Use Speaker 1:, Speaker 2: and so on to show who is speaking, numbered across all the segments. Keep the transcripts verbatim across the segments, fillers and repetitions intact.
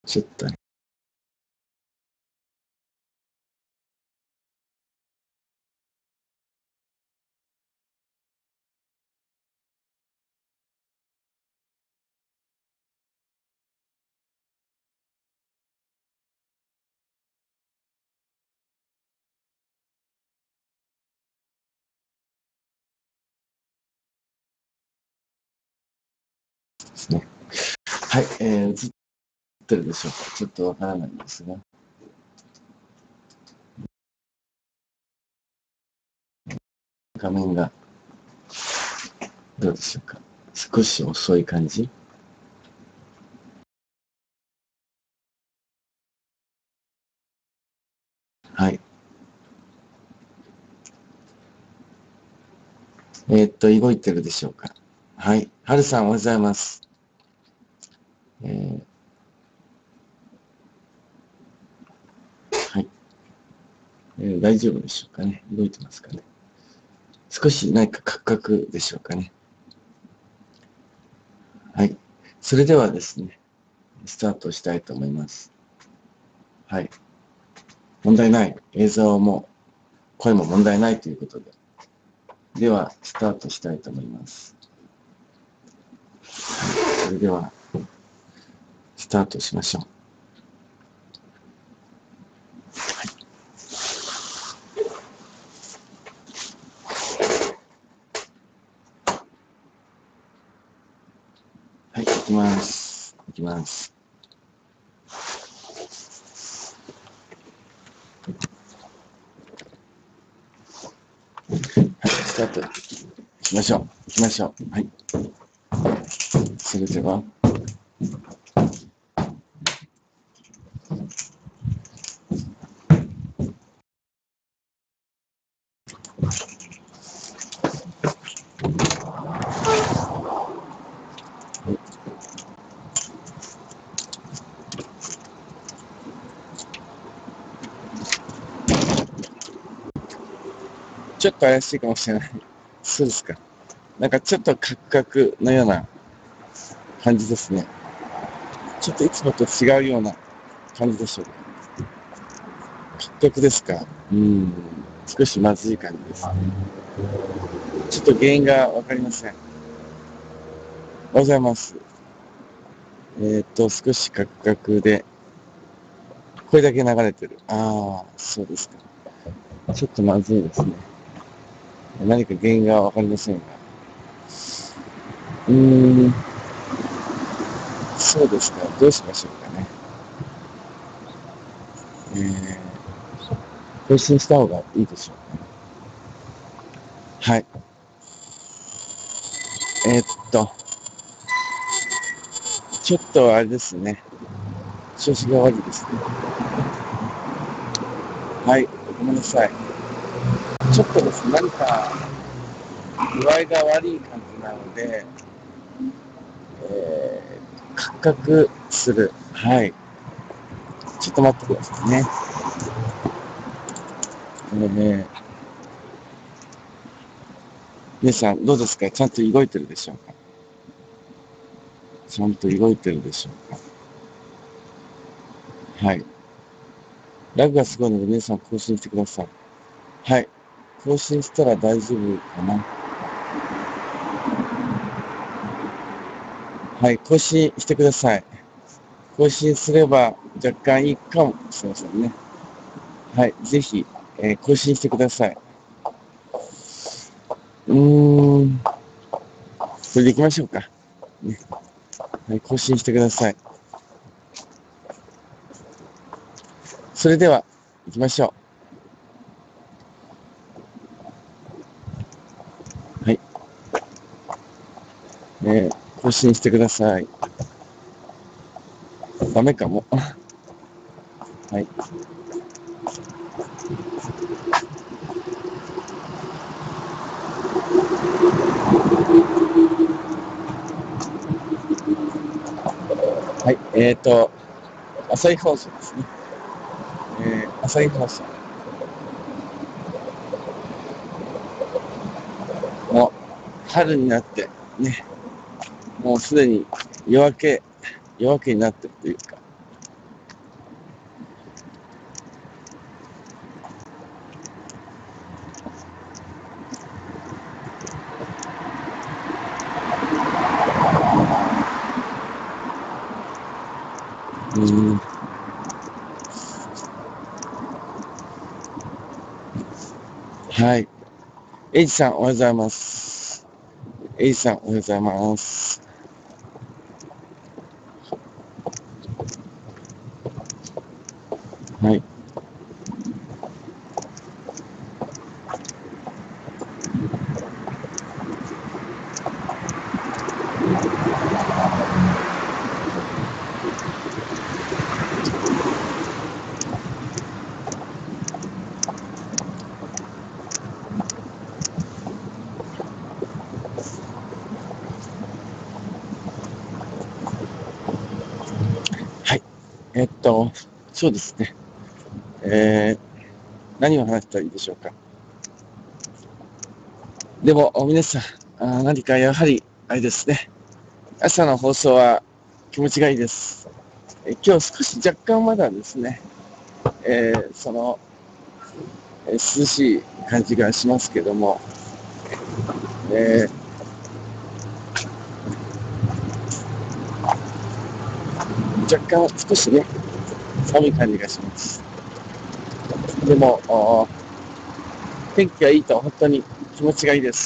Speaker 1: ちょっとね。ですね。はい、えー、映ってるでしょうか。ちょっとわからないんですが。画面がどうでしょうか。少し遅い感じ。はい。えー、っと、動いてるでしょうか。はい。はるさん、おはようございます。えー、はい、えー。大丈夫でしょうかね。動いてますかね。少し何かカクカクでしょうかね。はい。それではですね、スタートしたいと思います。はい。問題ない。映像も声も問題ないということで。では、スタートしたいと思います。はい。それでは、スタートしましょう。はい、行きます。行きます。はい、スタート。行きましょう。行きましょう。はい。それでは、ちょっと怪しいかもしれない。そうですか。なんかちょっとカクカクのような感じですね。ちょっといつもと違うような感じでしょうか。カクカクですか。うん。少しまずい感じですね。ちょっと原因がわかりません。おはようございます。えっと、少しカクカクで、これだけ流れてる。ああ、そうですか。ちょっとまずいですね。何か原因がわかりませんが。うーん、そうですか。どうしましょうかね。えー、更新した方がいいでしょうね。はい。えー、っと、ちょっとあれですね。調子が悪いですね。はい。ごめんなさい。ちょっとですね、何か具合が悪い感じなので、えー、カクカクする。はい。ちょっと待ってくださいね。えー、皆さんどうですか？ちゃんと動いてるでしょうか？ちゃんと動いてるでしょうか？はい。ラグがすごいので皆さん更新してください。はい。更新したら大丈夫かな？はい。更新してください。更新すれば若干いいかもしれませんね。はい。ぜひ、えー、更新してください。うーん。それで行きましょうか。ね。はい。更新してください。それでは、行きましょう。はい。えー、更新してください。ダメかも。はい。はい。えっ、ー、と、朝日放送ですね。えー、朝日放送。もう、春になって、ね、もうすでに夜明け、夜明けになってるというか、 うん。はい。エイジさん、おはようございます。エイジさん、おはようございます。はい。はい。えっと、そうですね。えー、何を話したらいいでしょうか。でも、皆さん、あ何かやはり、あれですね。朝の放送は気持ちがいいです。え今日少し若干まだですね、えー、その、えー涼しい感じがしますけども、えー、若干少しね、寒い感じがします。でも、天気がいいと本当に気持ちがいいです。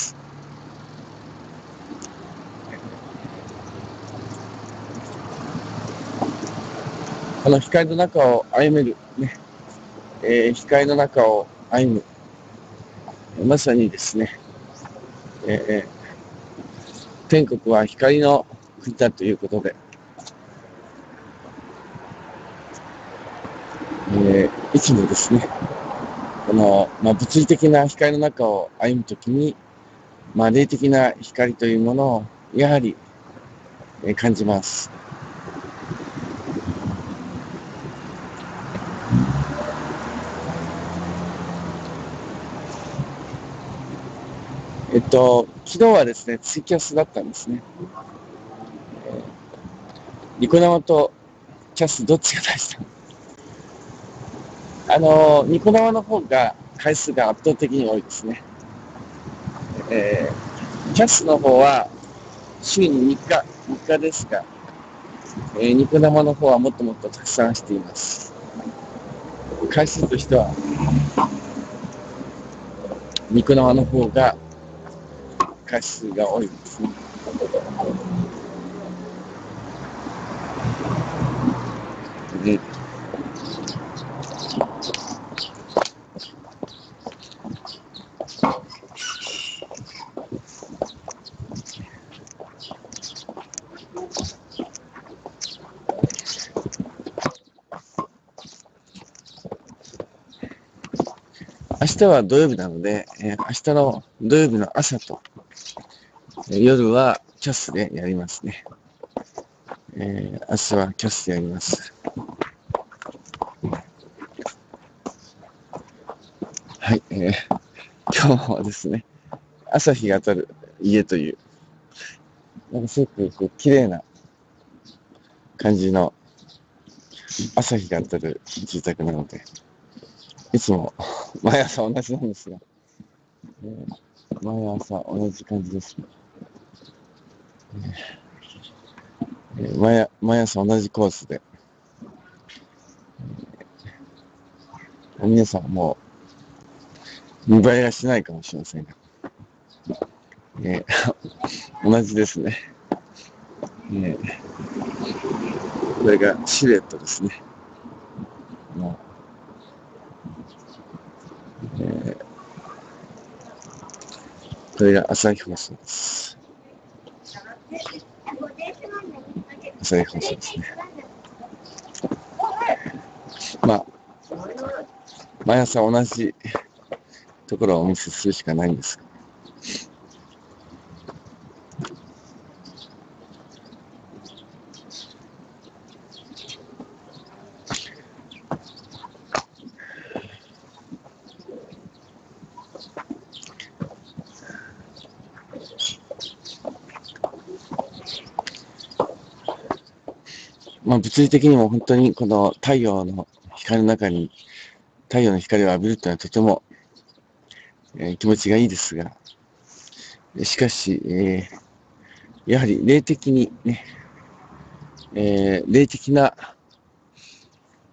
Speaker 1: この光の中を歩める、ね、えー、光の中を歩む、まさにですね、えー、天国は光の国だということで、えー、いつもですね、この、まあ、物理的な光の中を歩むときに、まあ、霊的な光というものをやはり、えー、感じます。えっと、昨日はですね、ツイキャスだったんですね。ニコ生とキャスどっちが大事なの？あの、ニコ生の方が回数が圧倒的に多いですね。えー、キャスの方は週にみっか、みっかですが、えー、ニコ生の方はもっともっとたくさんしています。回数としては、ニコ生の方が回数が多いですね。で、明日は土曜日なので、えー、明日の土曜日の朝と、えー、夜はキャスでやりますね。えー、明日はキャスでやります。はい、えー、今日はですね、朝日が当たる家という、なんかすごくこう綺麗な感じの朝日が当たる住宅なので、いつも毎朝同じなんですが、えー毎朝同じ感じですね。えー毎毎朝同じコースで、皆さんもう見栄えがしないかもしれませんが、えー同じですね。えーこれがシルエットですね。もうえーこれが朝日放送です。朝日放送ですね。まあ、毎朝同じところをお見せするしかないんですが、まあ、物理的にも本当にこの太陽の光の中に太陽の光を浴びるというのはとても、えー気持ちがいいですが、しかし、えーやはり霊的にね、えー霊的な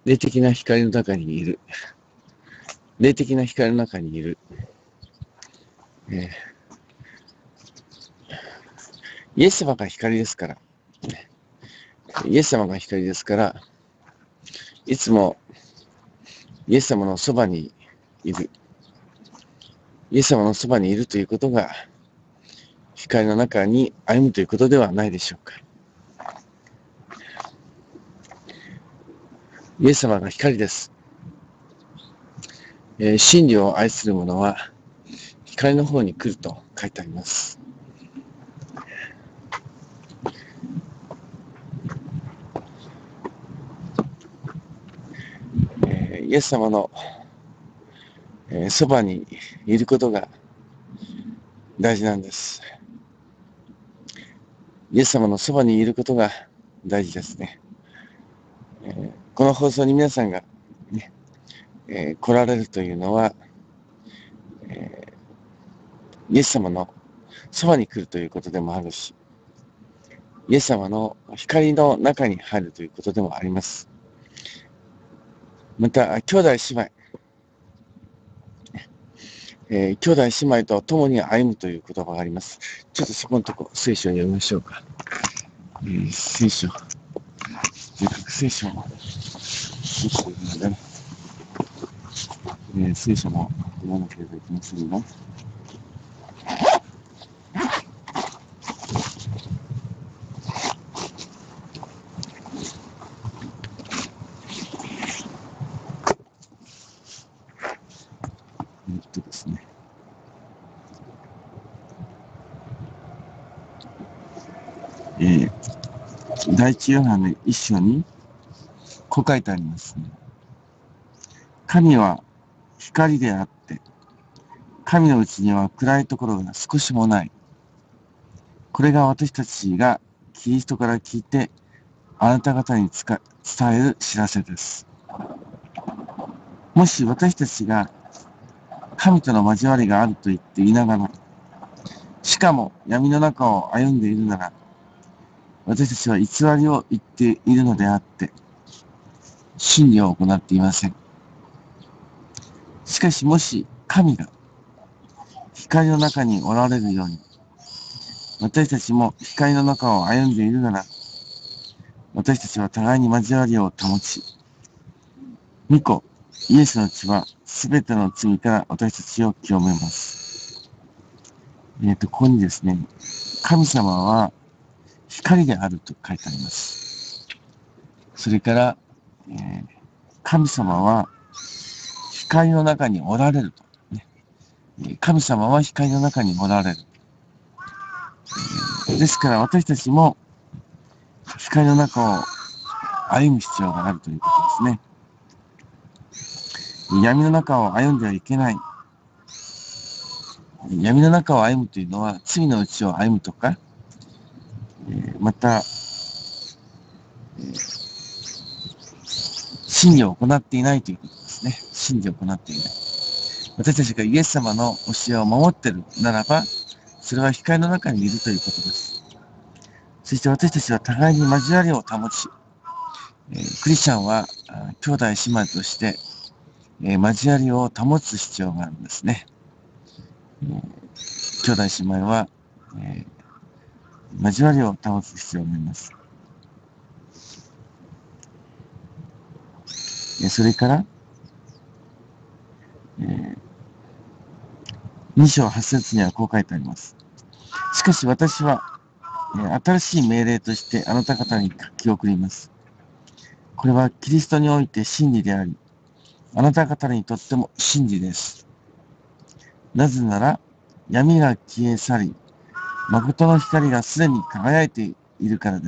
Speaker 1: 霊的な光の中にいる。霊的な光の中にいる。えー、イエス様が光ですから。イエス様が光ですから、いつもイエス様のそばにいる。イエス様のそばにいるということが、光の中に歩むということではないでしょうか。イエス様が光です。えー、真理を愛する者は、光の方に来ると書いてあります。えー、イエス様の、えー、そばにいることが大事なんです。イエス様のそばにいることが大事ですね。えー、この放送に皆さんが、ねえー、来られるというのは、えー、イエス様のそばに来るということでもあるし、イエス様の光の中に入るということでもあります。また、兄弟姉妹、えー、兄弟姉妹と共に歩むという言葉があります。ちょっとそこのとこ、聖書を読みましょうか。えー、聖書、聖書も、聖書でね、えー、聖書も読まなければいけませんが、えっとですね、えー、第一ヨハネ一章にこう書いてありますね。神は光であって、神のうちには暗いところが少しもない。これが私たちがキリストから聞いて、あなた方に伝える知らせです。もし私たちが神との交わりがあると言って言いながら、しかも闇の中を歩んでいるなら、私たちは偽りを言っているのであって、真理を行っていません。しかしもし神が光の中におられるように、私たちも光の中を歩んでいるなら、私たちは互いに交わりを保ち、御子、イエスの血はすべての罪から私たちを清めます。えっと、ここにですね、神様は光であると書いてあります。それから、えー、神様は光の中におられると、ね。神様は光の中におられる。ですから私たちも光の中を歩む必要があるということですね。闇の中を歩んではいけない。闇の中を歩むというのは罪のうちを歩むとか、また、真理を行っていないということですね。真理を行っていない。私たちがイエス様の教えを守っているならば、それは光の中にいるということです。そして私たちは互いに交わりを保ち、えー、クリスチャンは兄弟姉妹として、えー、交わりを保つ必要があるんですね。えー、兄弟姉妹は、えー、交わりを保つ必要があります。えー、それから、えー、に章はち節にはこう書いてあります。しかし私は、えー、新しい命令としてあなた方に書き送ります。これはキリストにおいて真理であり、あなた方にとっても真理です。なぜなら、闇が消え去り、誠の光がすでに輝いているからです。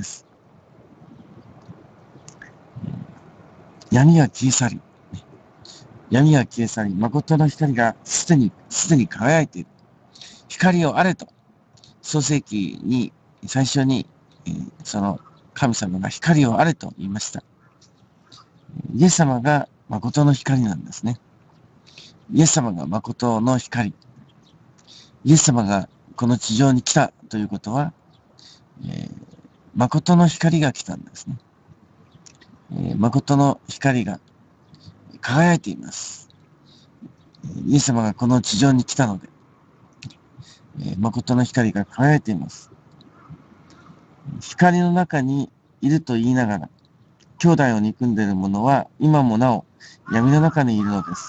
Speaker 1: 闇が消え去り、闇が消え去り、誠の光がすでに、すでに輝いている。光をあれと、創世記に最初に、えー、その神様が光をあれと言いました。イエス様が誠の光なんですね。イエス様が誠の光。イエス様がこの地上に来たということは、えー、誠の光が来たんですね。 えー、誠の光が輝いています。イエス様がこの地上に来たので、えー、誠の光が輝いています。光の中にいると言いながら、兄弟を憎んでいる者は今もなお闇の中にいるのです。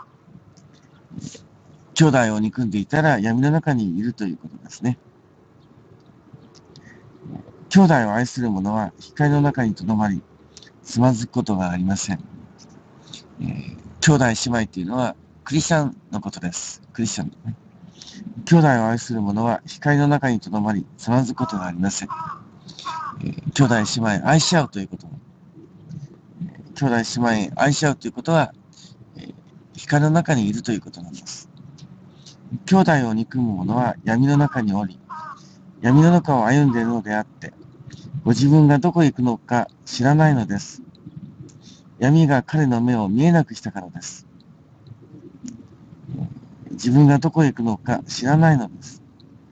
Speaker 1: 兄弟を憎んでいたら闇の中にいるということですね。兄弟を愛する者は光の中にとどまり、つまずくことがありません。えー、兄弟姉妹というのはクリスチャンのことです。クリスチャン、ね。兄弟を愛する者は光の中にとどまり、つまずくことがありません。えー、兄弟姉妹愛し合うということも、兄弟姉妹愛し合うということは、えー、光の中にいるということなんです。兄弟を憎む者は闇の中におり、闇の中を歩んでいるのであって、ご自分がどこへ行くのか知らないのです。闇が彼の目を見えなくしたからです。自分がどこへ行くのか知らないのです。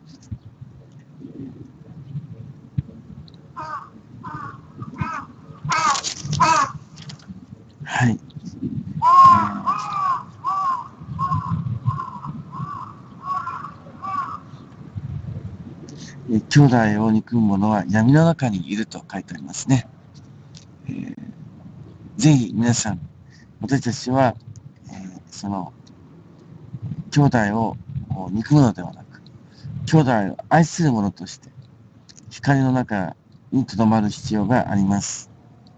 Speaker 1: はい。えー、兄弟を憎む者は闇の中にいると書いてありますね。えー、ぜひ皆さん、私たちは、えー、その、兄弟を憎むのではなく、兄弟を愛する者として、光の中にとどまる必要があります。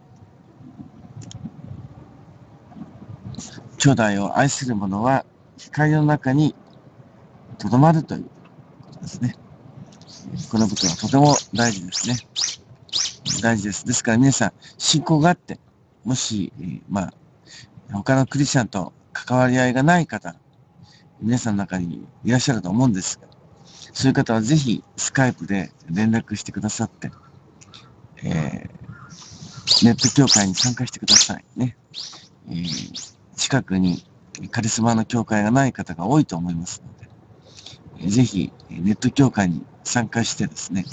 Speaker 1: 兄弟を愛する者は光の中にとどまるということですね。このことはとても大事ですね。大事です。ですから皆さん、信仰があって、もし、まあ、他のクリスチャンと関わり合いがない方、皆さんの中にいらっしゃると思うんですが、そういう方はぜひスカイプで連絡してくださって、えー、ネット教会に参加してくださいね。えー、近くにカリスマの教会がない方が多いと思いますので、ぜひネット教会に参加してですね、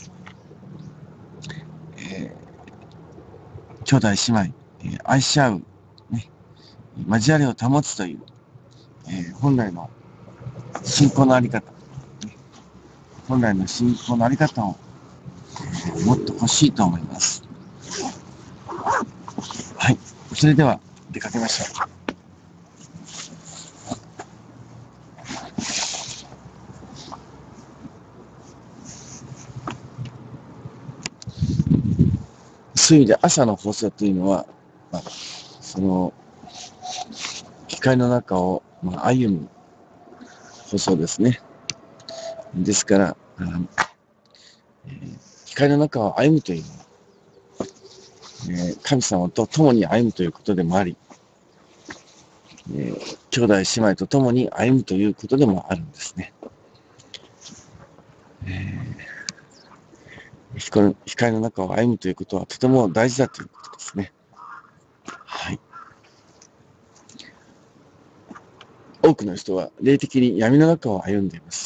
Speaker 1: えー、兄弟姉妹、えー、愛し合う、ね、交わりを保つという、えー、本来の信仰のあり方、本来の信仰のあり方を、えー、もっと欲しいと思います。はい。それでは出かけましょう。そういう意味で朝の放送というのは、まあ、その光の中を、まあ、歩む放送ですね。ですから、あのえー、光の中を歩むというのは、えー、神様と共に歩むということでもあり、えー、兄弟姉妹と共に歩むということでもあるんですね。えー、光, 光の中を歩むということはとても大事だということですね。はい。多くの人は霊的に闇の中を歩んでいます。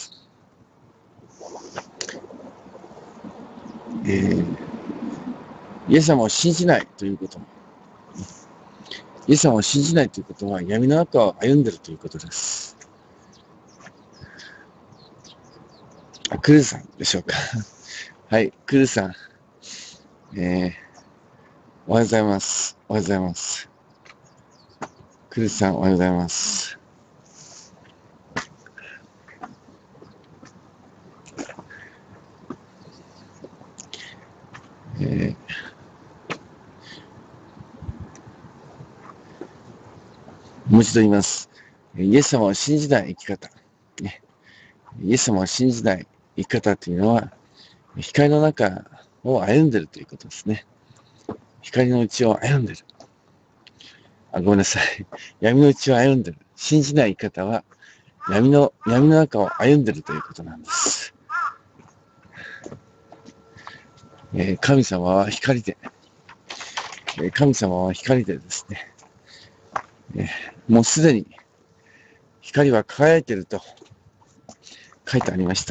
Speaker 1: えー、イエス様を信じないということも、イエス様を信じないということは闇の中を歩んでいるということです。あ、クルーさんでしょうか。はい、クルーさん。えー、おはようございます。おはようございます。クルーさん、おはようございます。えー、もう一度言います。イエス様を信じない生き方。ね、イエス様を信じない生き方というのは、光の中を歩んでいるということですね。光の内を歩んでいる。あ、ごめんなさい。闇の内を歩んでいる。信じない生き方は、闇の、闇の中を歩んでいるということなんです。えー、神様は光で、えー、神様は光でですね、えー、もうすでに光は輝いていると書いてありました。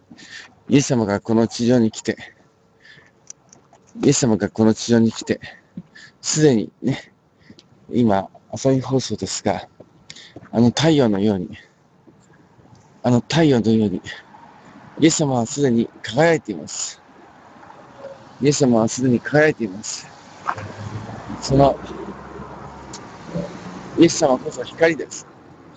Speaker 1: イエス様がこの地上に来て、イエス様がこの地上に来て、 すでにね、今、朝日放送ですが、あの太陽のように、あの太陽のように、イエス様はすでに輝いています。イエス様はすでに輝いています。その、イエス様こそ光です。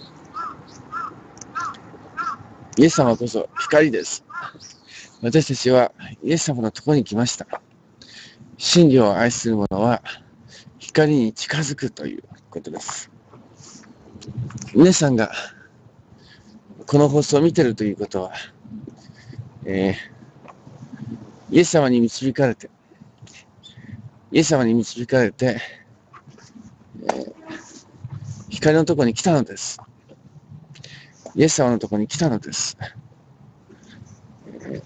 Speaker 1: イエス様こそ光です。私たちはイエス様のところに来ました。真理を愛する者は光に近づくということです。皆さんがこの放送を見ているということは、えー、イエス様に導かれて、イエス様に導かれて、えー、光のところに来たのです。イエス様のところに来たのです。えー、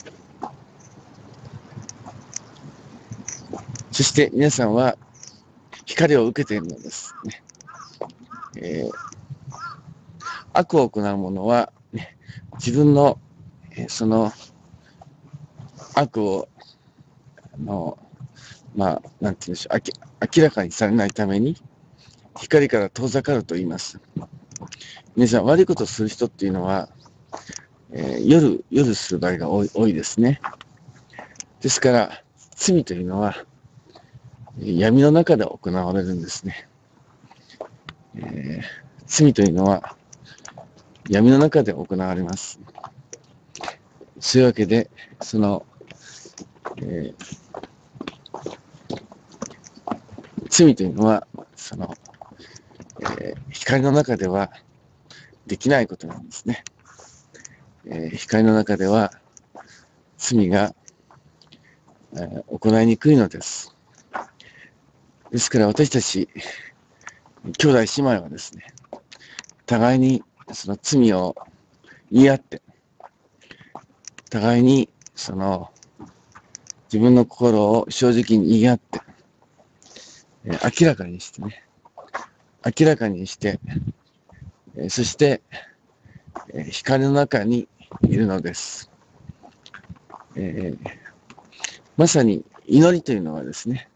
Speaker 1: そして皆さんは光を受けているのです、ね。えー、悪を行う者は、ね、自分の、えー、その悪をあのまあなんて言うんでしょう、明らかにされないために光から遠ざかると言います。皆さん、悪いことをする人っていうのは、えー、夜夜する場合が多い、多いですね。ですから罪というのは闇の中で行われるんですね。えー、罪というのは闇の中で行われます。そういうわけで、その、えー、罪というのは、その、えー、光の中ではできないことなんですね。えー、光の中では罪が、えー、行いにくいのです。ですから私たち兄弟姉妹はですね、互いにその罪を言い合って、互いにその自分の心を正直に言い合って、えー、明らかにしてね、明らかにして、えー、そして、えー、光の中にいるのです。えー、まさに祈りというのはですね、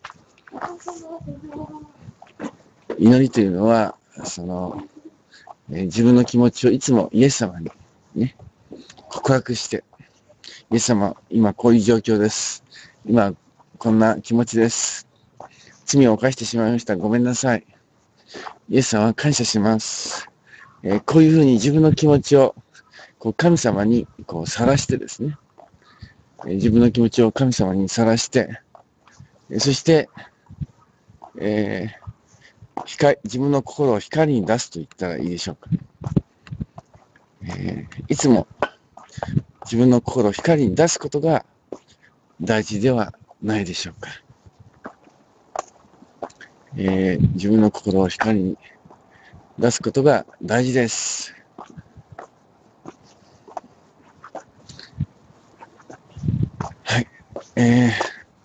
Speaker 1: 祈りというのはその、えー、自分の気持ちをいつもイエス様にね、告白して、イエス様、今こういう状況です。今こんな気持ちです。罪を犯してしまいました。ごめんなさい。イエス様は感謝します。えー、こういうふうに自分の気持ちをこう神様にこう晒してですね、えー、自分の気持ちを神様に晒して、えー、そして、えー、光自分の心を光に出すと言ったらいいでしょうか。えー、いつも自分の心を光に出すことが大事ではないでしょうか。えー、自分の心を光に出すことが大事です。はい。えー、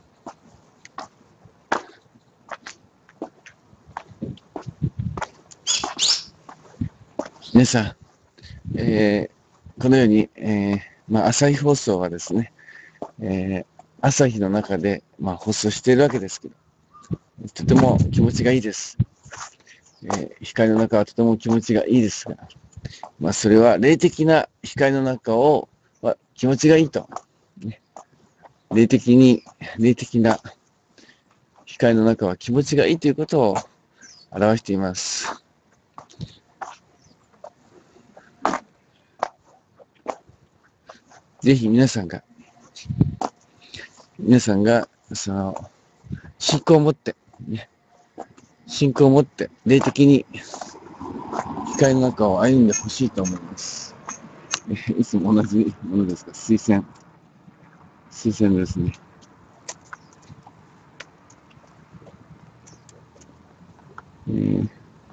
Speaker 1: 皆さん、えー、このように、えーまあ、朝日放送はですね、えー、朝日の中で、まあ、放送しているわけですけど、とても気持ちがいいです。えー、光の中はとても気持ちがいいですが、まあ、それは霊的な光の中を、まあ、気持ちがいいと、ね、霊的に、霊的な光の中は気持ちがいいということを表しています。ぜひ皆さんが、皆さんが、その、信仰を持って、ね、信仰を持って、霊的に光の中を歩んでほしいと思います。いつも同じものですが、水仙。水仙ですね。えー、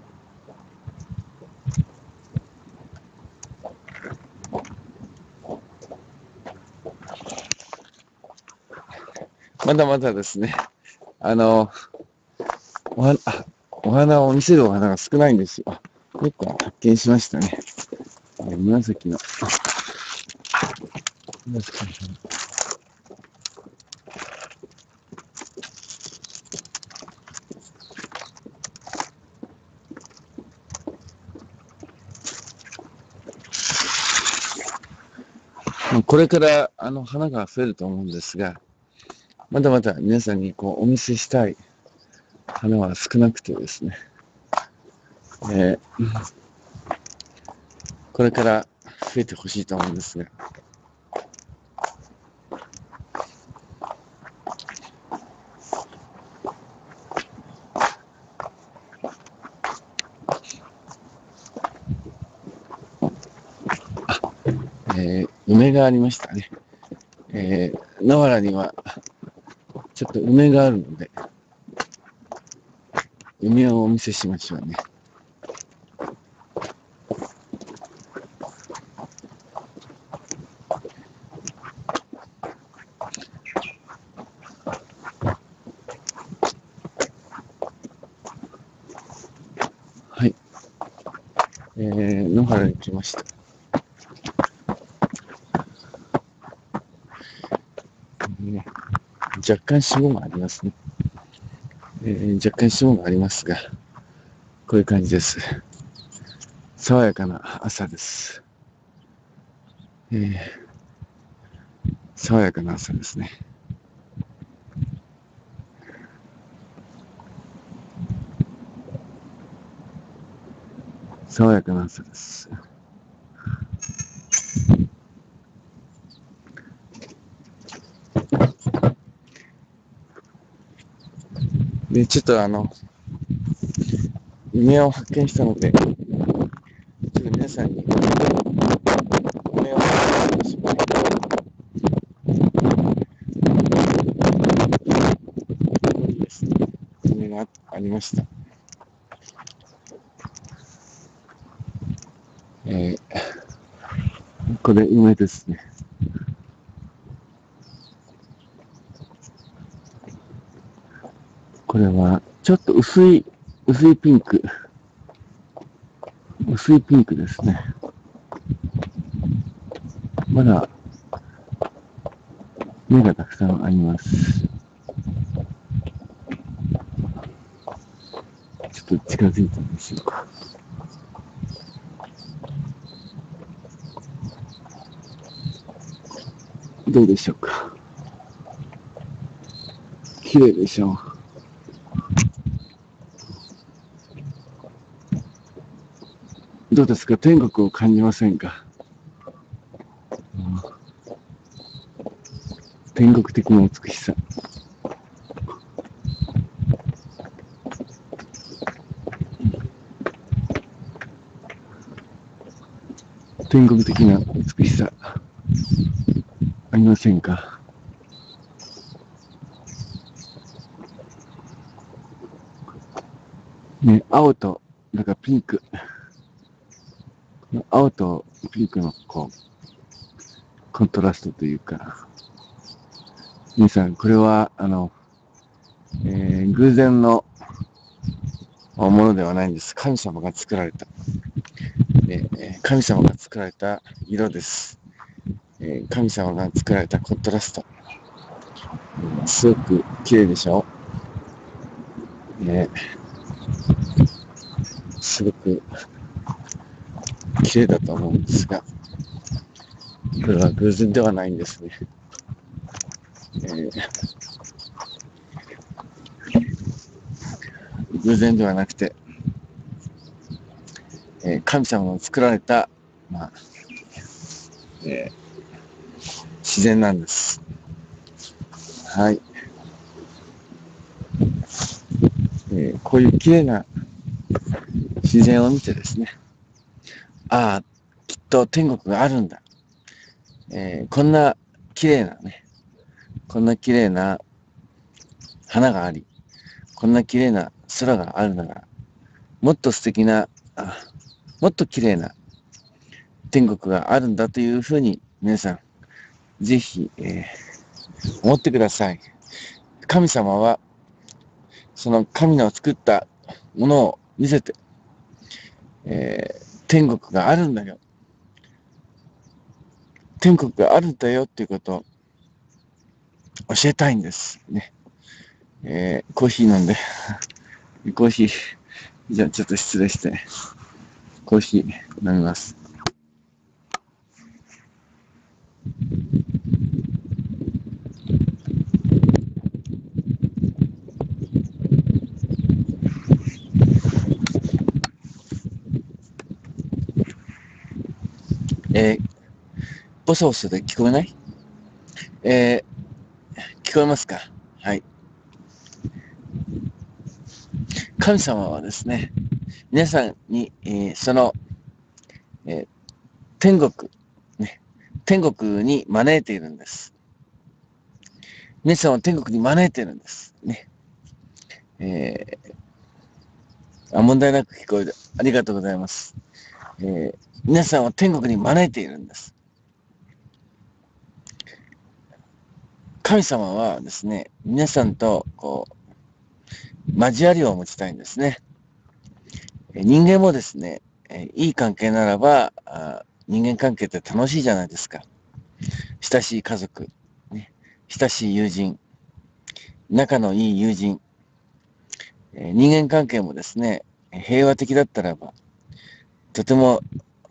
Speaker 1: まだまだですね、あの、お花、お花を見せるお花が少ないんですよ。あ、結構発見しましたね。紫の。紫のこれからあの花が増えると思うんですが、まだまだ皆さんにこうお見せしたい花は少なくてですね、えー、これから増えてほしいと思うんですが、えー、梅がありましたね。えー、野原にはちょっと梅があるので、梅をお見せしましょうね。はい。えー、野原に来ました。ね、若干霜がありますね。えー、若干霜がありますが、こういう感じです。爽やかな朝です。えー、爽やかな朝ですね。爽やかな朝です。で、ちょっとあの、梅を発見したので、ちょっと皆さんに梅を発見しましょう。ここにですね、梅がありました。えー、これ梅ですね。これは、ちょっと薄い、薄いピンク。薄いピンクですね。まだ、芽がたくさんあります。ちょっと近づいてみましょうか。どうでしょうか。綺麗でしょう。どうですか、天国を感じませんか。うん、天国的な美しさ。天国的な美しさ。ありませんか。ね、青と、なんかピンク。青とピンクのこう、コントラストというか。皆さん、これは、あの、えー、偶然のものではないんです。神様が作られた、えー、神様が作られた色です。えー、神様が作られたコントラスト。すごく綺麗でしょ。ね、すごく綺麗だと思うんですが、これは偶然ではないんですね。えー、偶然ではなくて、えー、神様の作られた、まあえー、自然なんです。はい。えー、こういう綺麗な自然を見てですね、ああ、きっと天国があるんだ。えー、こんな綺麗なね、こんな綺麗な花があり、こんな綺麗な空があるなら、もっと素敵な、あもっと綺麗な天国があるんだというふうに皆さん、ぜひ、えー、思ってください。神様は、その神の作ったものを見せて、えー、天国があるんだよ。天国があるんだよっていうことを教えたいんですね。えー、コーヒー飲んで、コーヒー、じゃあちょっと失礼して、コーヒー飲みます。 えー、ボソボソで聞こえない？えー、聞こえますか？はい。神様はですね、皆さんに、えーその、えー天国、ね、天国に招いているんです。皆さんを天国に招いているんです。ね。えー、あ、問題なく聞こえる。ありがとうございます。えー、皆さんを天国に招いているんです。神様はですね、皆さんとこう交わりを持ちたいんですね。人間もですね、いい関係ならば、人間関係って楽しいじゃないですか。親しい家族、ね、親しい友人、仲のいい友人、人間関係もですね、平和的だったらば、とても、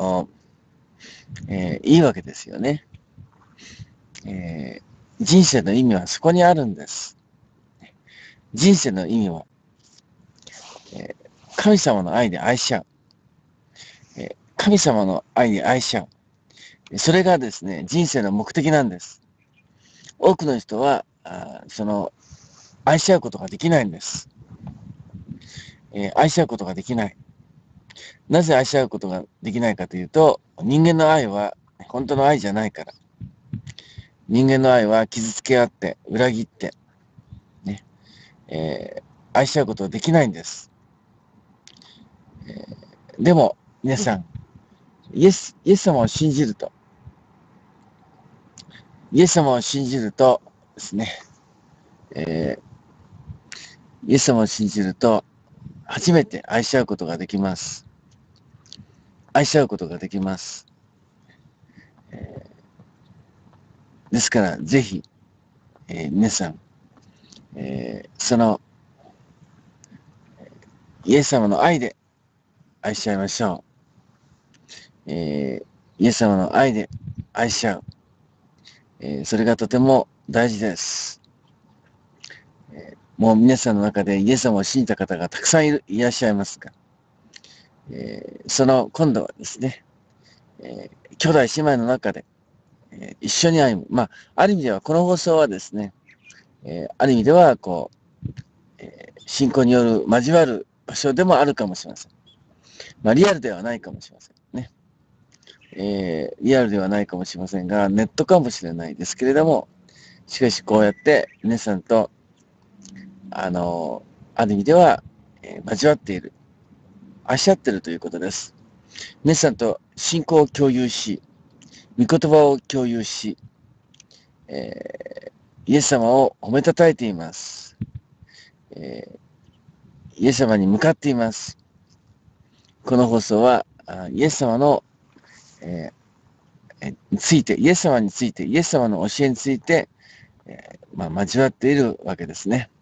Speaker 1: えー、いいわけですよね、えー。人生の意味はそこにあるんです。人生の意味は、えー、神様の愛で愛し合う。えー、神様の愛で愛し合う。それがですね、人生の目的なんです。多くの人は、あその、愛し合うことができないんです。えー、愛し合うことができない。なぜ愛し合うことができないかというと、人間の愛は本当の愛じゃないから。人間の愛は傷つけ合って、裏切って、ね、えー、愛し合うことができないんです。えー、でも、皆さん、イエス、イエス様を信じると、イエス様を信じるとですね、えー、イエス様を信じると、初めて愛し合うことができます。愛し合うことができます。えー、ですから、ぜひ、えー、皆さん、えー、その、イエス様の愛で愛し合いましょう。えー、イエス様の愛で愛し合う。えー、それがとても大事です。えー、もう皆さんの中でイエス様を信じた方がたくさんいるいらっしゃいますが、えー、その今度はですね、えー、兄弟姉妹の中で、えー、一緒に歩む。まあ、ある意味ではこの放送はですね、えー、ある意味ではこう、えー、信仰による交わる場所でもあるかもしれません。まあ、リアルではないかもしれませんね。えー、リアルではないかもしれませんが、ネットかもしれないですけれども、しかしこうやって皆さんと、あの、ある意味では、えー、交わっている、愛し合っているということです。皆さんと信仰を共有し、御言葉を共有し、えー、イエス様を褒めたたえています。えー、イエス様に向かっています。この放送は、イエス様の、えー、について、イエス様について、イエス様の教えについて、えーまあ、交わっているわけですね。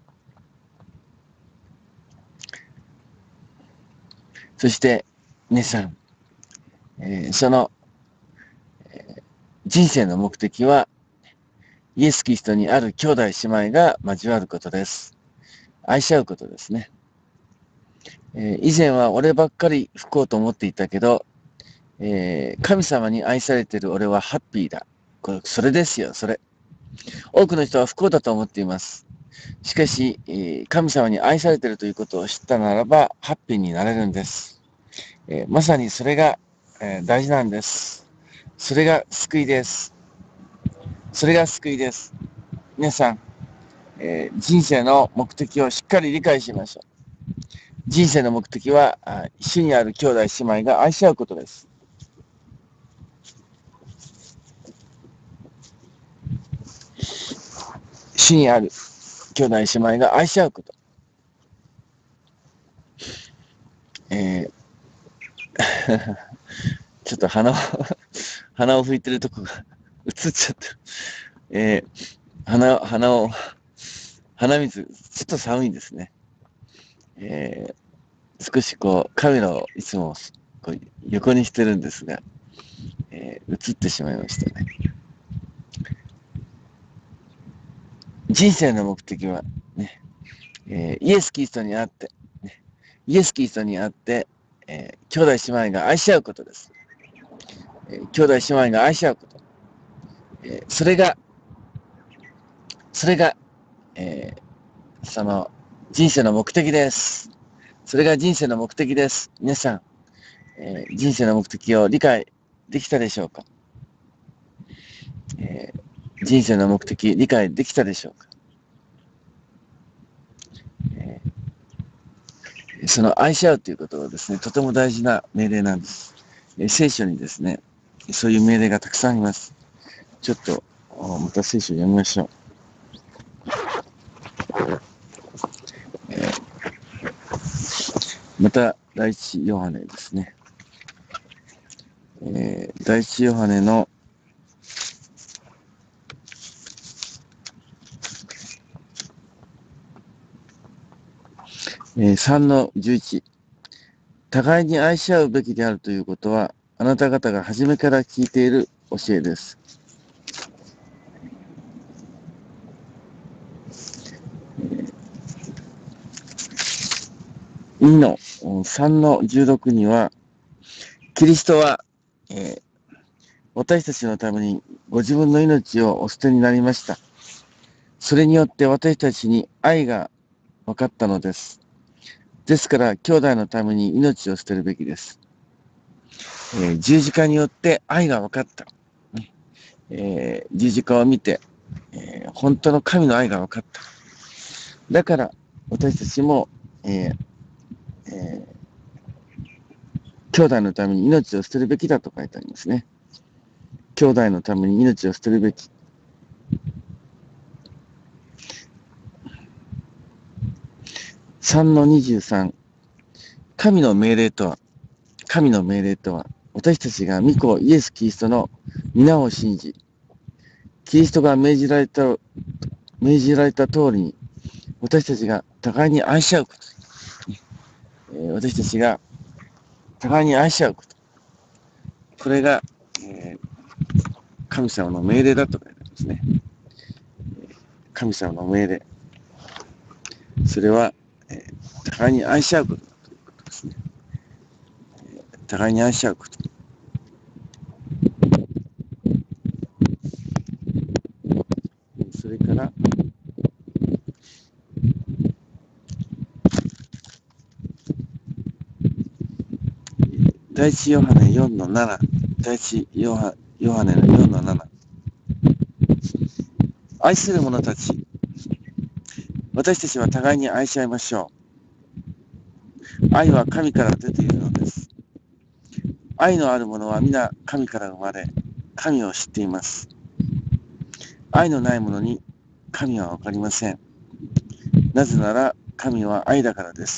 Speaker 1: そして、皆さん、えー、その、えー、人生の目的は、イエス・キリストにある兄弟姉妹が交わることです。愛し合うことですね。えー、以前は俺ばっかり不幸と思っていたけど、えー、神様に愛されている俺はハッピーだ。これ、それですよ、それ。多くの人は不幸だと思っています。しかし、えー、神様に愛されているということを知ったならば、ハッピーになれるんです。えー、まさにそれが、えー、大事なんです。それが救いです。それが救いです。皆さん、えー、人生の目的をしっかり理解しましょう。人生の目的は、主にある兄弟姉妹が愛し合うことです。主にある兄弟姉妹が愛し合うこと。えー、ちょっと鼻を鼻を拭いてるとこが映っちゃった。えー、鼻鼻を、鼻水、ちょっと寒いですね。えー、少しこう、カメラをいつもこう横にしてるんですが、えー、映ってしまいましたね。 人生の目的は、ね、えーイエス・キリストにあって、ね、イエス・キリストにあって、えー兄弟姉妹が愛し合うことです。えー兄弟姉妹が愛し合うこと。えーそれが、それが、えーその人生の目的です。それが人生の目的です。皆さん、えー人生の目的を理解できたでしょうか？えー人生の目的、理解できたでしょうか？えーその愛し合うということはですね、とても大事な命令なんです。えー聖書にですね、そういう命令がたくさんあります。ちょっと、また聖書を読みましょう。えーまた、第一ヨハネですね。えー第一ヨハネの、えーさんのじゅういち。互いに愛し合うべきであるということは、あなた方が初めから聞いている教えです。にのさんのじゅうろくには、キリストは、えー私たちのためにご自分の命をお捨てになりました。それによって私たちに愛が分かったのです。ですから、兄弟のために命を捨てるべきです。えー十字架によって愛が分かった。えー十字架を見て、えー本当の神の愛が分かった。だから、私たちも、えーえー兄弟のために命を捨てるべきだと書いてありますね。兄弟のために命を捨てるべき。さんのにじゅうさん。神の命令とは、神の命令とは、私たちが御子イエス・キリストの皆を信じ、キリストが命じられた、命じられた通りに、私たちが互いに愛し合うこと。えー私たちが互いに愛し合うこと。これが、えー神様の命令だと書いてありますね。神様の命令。それは、えー互いに愛し合うことだということですね。互いに愛し合うこと。それから、第一ヨハネよんのなな。第一ヨハヨハネのよんのなな。愛する者たち、私たちは互いに愛し合いましょう。愛は神から出ているのです。愛のある者は皆神から生まれ、神を知っています。愛のない者に神はわかりません。なぜなら神は愛だからです。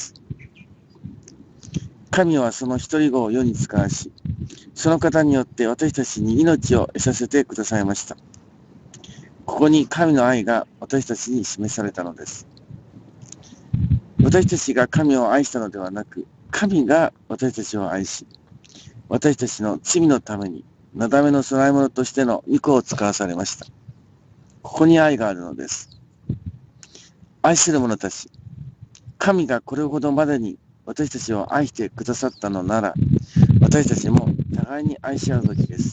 Speaker 1: 神はその一人子を世に使わし、その方によって私たちに命を得させてくださいました。ここに神の愛が私たちに示されたのです。私たちが神を愛したのではなく、神が私たちを愛し、私たちの罪のために、なだめの供え物としての御子を使わされました。ここに愛があるのです。愛する者たち、神がこれほどまでに私たちを愛してくださったのなら、私たちも互いに愛し合うべきです。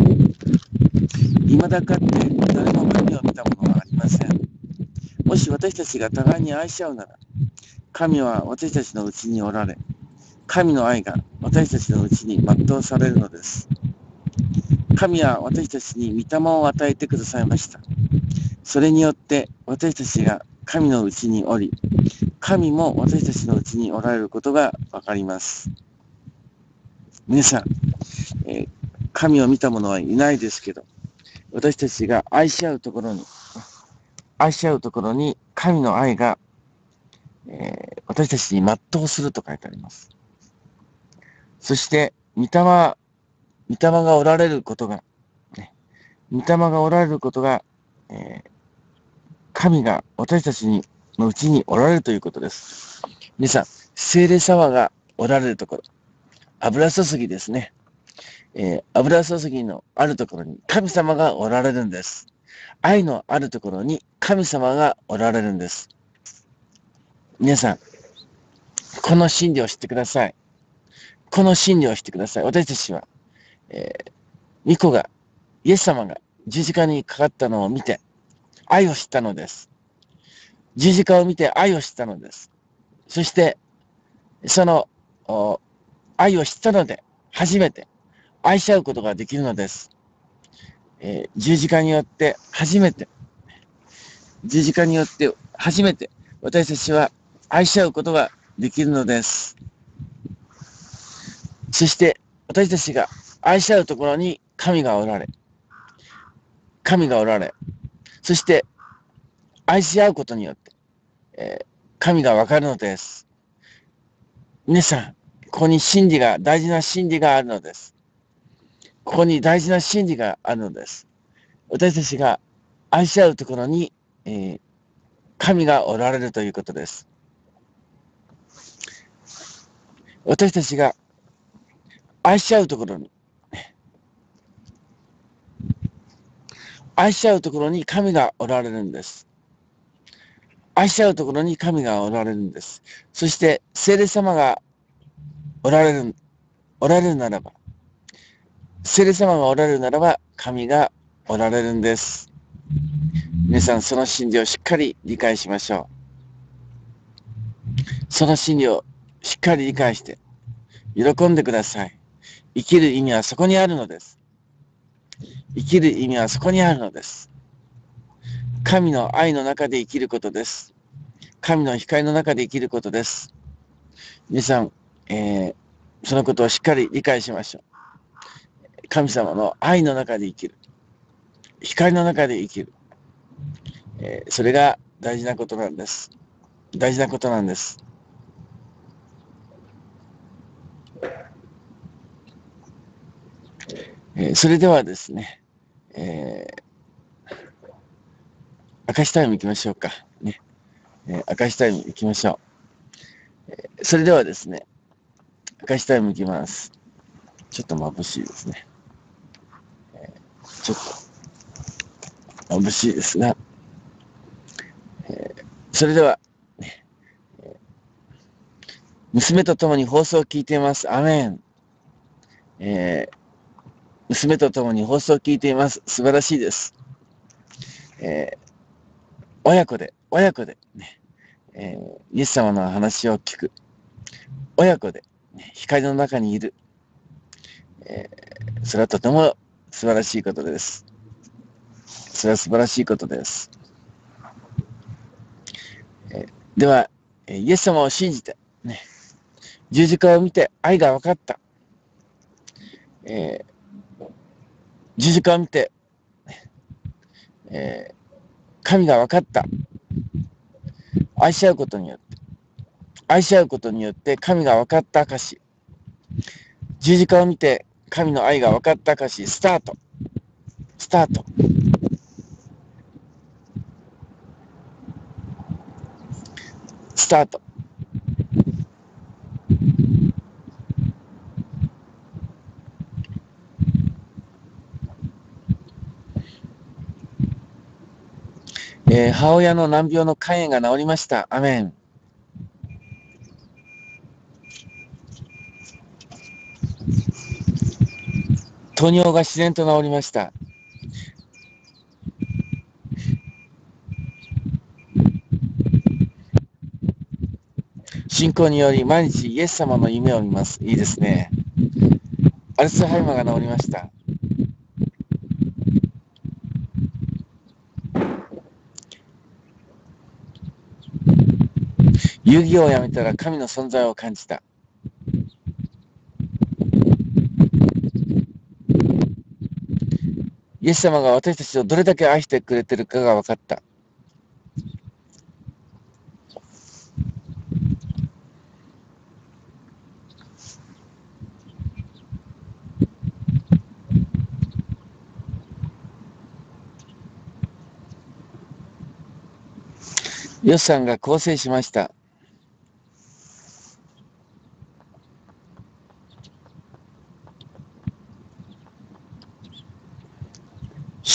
Speaker 1: 未だかって誰も神を見たものはありません。もし私たちが互いに愛し合うなら、神は私たちのうちにおられ、神の愛が私たちのうちに全うされるのです。神は私たちに御霊を与えてくださいました。それによって私たちが神のうちにおり、神も私たちのうちにおられることがわかります。皆さん、えー神を見た者はいないですけど、私たちが愛し合うところに、愛し合うところに神の愛が、えー私たちに全うすると書いてあります。そして、御霊、御霊がおられることが、ね、御霊がおられることが、えー神が私たちにのうちにおられるということです。皆さん、聖霊様がおられるところ、油注ぎですね。えー油注ぎのあるところに神様がおられるんです。 愛のあるところに神様がおられるんです。皆さん、この真理を知ってください。この真理を知ってください。私たちは、えー、御子が、イエス様が十字架にかかったのを見て、愛を知ったのです。十字架を見て愛を知ったのです。そして、その愛を知ったので、初めて愛し合うことができるのです。えー、十字架によって初めて、十字架によって初めて私たちは愛し合うことができるのです。そして私たちが愛し合うところに神がおられ、神がおられ、そして愛し合うことによって、えー、神がわかるのです。皆さん、ここに真理が、大事な真理があるのです。ここに大事な真理があるのです。私たちが愛し合うところに、えー、神がおられるということです。私たちが愛し合うところに、愛し合うところに神がおられるんです。愛し合うところに神がおられるんです。そして、聖霊様がおられる、おられるならば、聖霊様がおられるならば、神がおられるんです。皆さん、その真理をしっかり理解しましょう。その真理をしっかり理解して、喜んでください。生きる意味はそこにあるのです。生きる意味はそこにあるのです。神の愛の中で生きることです。神の光の中で生きることです。皆さん、えー、そのことをしっかり理解しましょう。神様の愛の中で生きる。光の中で生きる。えー、それが大事なことなんです。大事なことなんです。えー、それではですね、えー、明石タイム行きましょうか。ね。えー、明石タイム行きましょう。えー、それではですね、明石タイム行きます。ちょっと眩しいですね。えー、ちょっと眩しいですが、えー、それでは、ね、娘と共に放送を聞いています。アメン。えー、娘と共に放送を聞いています。素晴らしいです。えー、親子で、親子で、ね、えー、イエス様の話を聞く。親子で、ね、光の中にいる。えー、それはとても素晴らしいことです。それは素晴らしいことです。えー、では、イエス様を信じて、ね、十字架を見て愛が分かった。えー、十字架を見て、えー、神が分かった。愛し合うことによって、愛し合うことによって神が分かった証。十字架を見て神の愛が分かった証。スタート。スタート。スタート。えー、母親の難病の肝炎が治りました。アメン。糖尿が自然と治りました。信仰により毎日イエス様の夢を見ます。いいですね。アルツハイマーが治りました。遊戯王をやめたら神の存在を感じた。イエス様が私たちをどれだけ愛してくれてるかが分かった。ヨシさんが更生しました。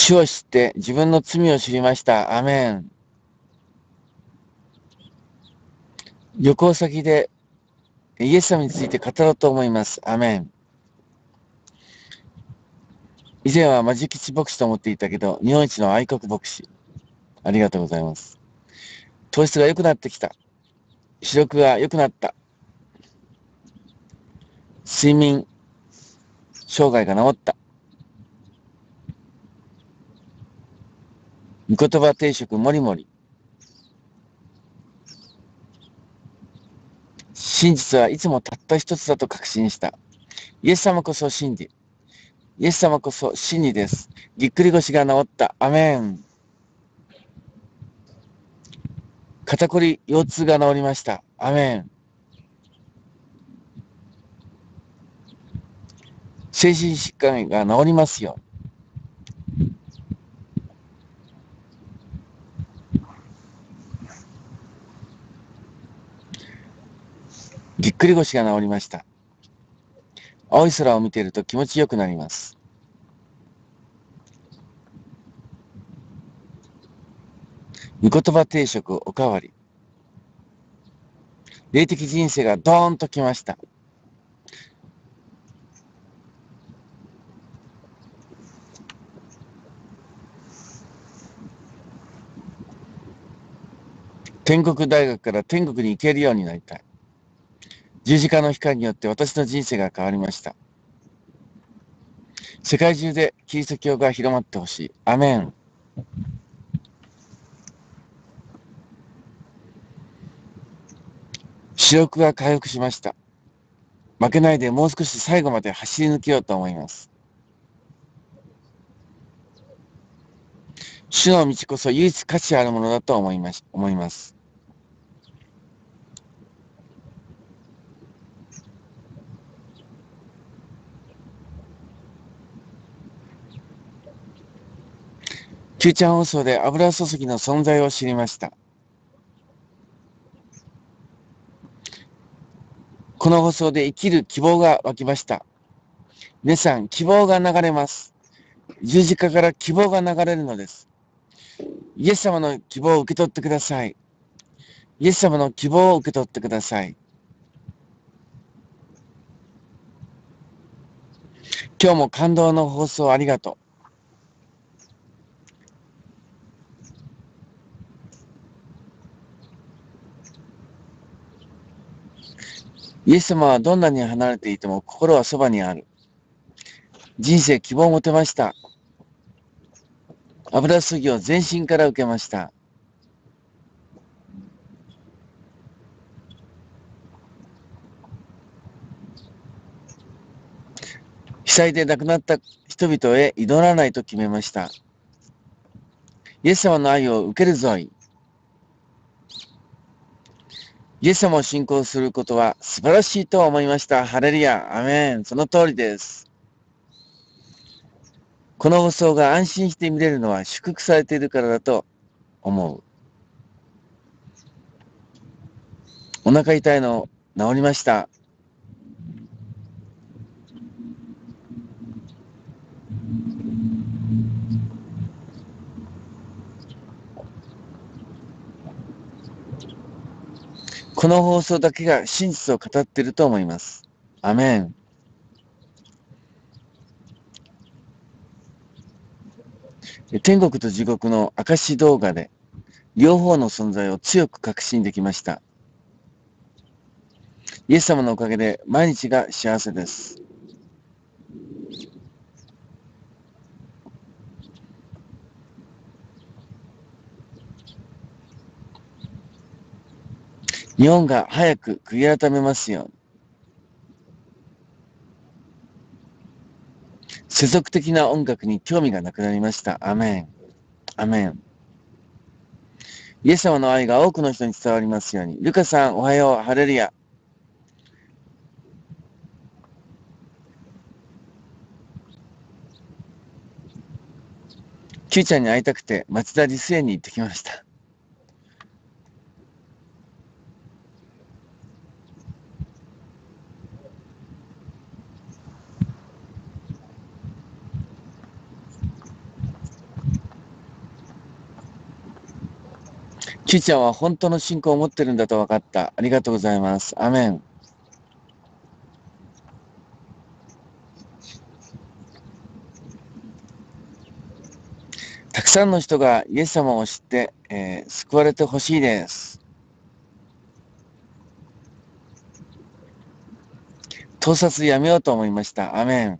Speaker 1: 主を知って自分の罪を知りました。アメン。旅行先でイエス様について語ろうと思います。アメン。以前はマジ吉牧師と思っていたけど、日本一の愛国牧師。ありがとうございます。糖質が良くなってきた。視力が良くなった。睡眠障害が治った。御言葉定食もりもり。真実はいつもたった一つだと確信した。イエス様こそ真理。イエス様こそ真理です。ぎっくり腰が治った。アメン。肩こり、腰痛が治りました。アメン。精神疾患が治りますよ。ぎっくり腰が治りました。青い空を見ていると気持ちよくなります。御言葉定食おかわり。霊的人生がドーンときました。天国大学から天国に行けるようになりたい。十字架の光によって私の人生が変わりました。世界中でキリスト教が広まってほしい。アメン。視力が回復しました。負けないでもう少し最後まで走り抜けようと思います。主の道こそ唯一価値あるものだと思います。思います。キューちゃん放送で油注ぎの存在を知りました。この放送で生きる希望が湧きました。皆さん、希望が流れます。十字架から希望が流れるのです。イエス様の希望を受け取ってください。イエス様の希望を受け取ってください。今日も感動の放送ありがとう。イエス様はどんなに離れていても心はそばにある。人生希望を持てました。油注ぎを全身から受けました。被災で亡くなった人々へ祈らないと決めました。イエス様の愛を受けるぞい。イエス様を信仰することは素晴らしいと思いました。ハレルヤ、アメン。その通りです。この放送が安心して見れるのは祝福されているからだと思う。お腹痛いの治りました。この放送だけが真実を語っていると思います。アメン。天国と地獄の証動画で両方の存在を強く確信できました。イエス様のおかげで毎日が幸せです。日本が早く悔い改めますように。世俗的な音楽に興味がなくなりました。アメン。アメン。イエス様の愛が多くの人に伝わりますように。ルカさん、おはよう。ハレルヤ。キューちゃんに会いたくて町田リス園に行ってきました。 キーちゃんは本当の信仰を持ってるんだと分かった。ありがとうございます。アメン。たくさんの人がイエス様を知って、えー、救われてほしいです。盗撮やめようと思いました。アメン。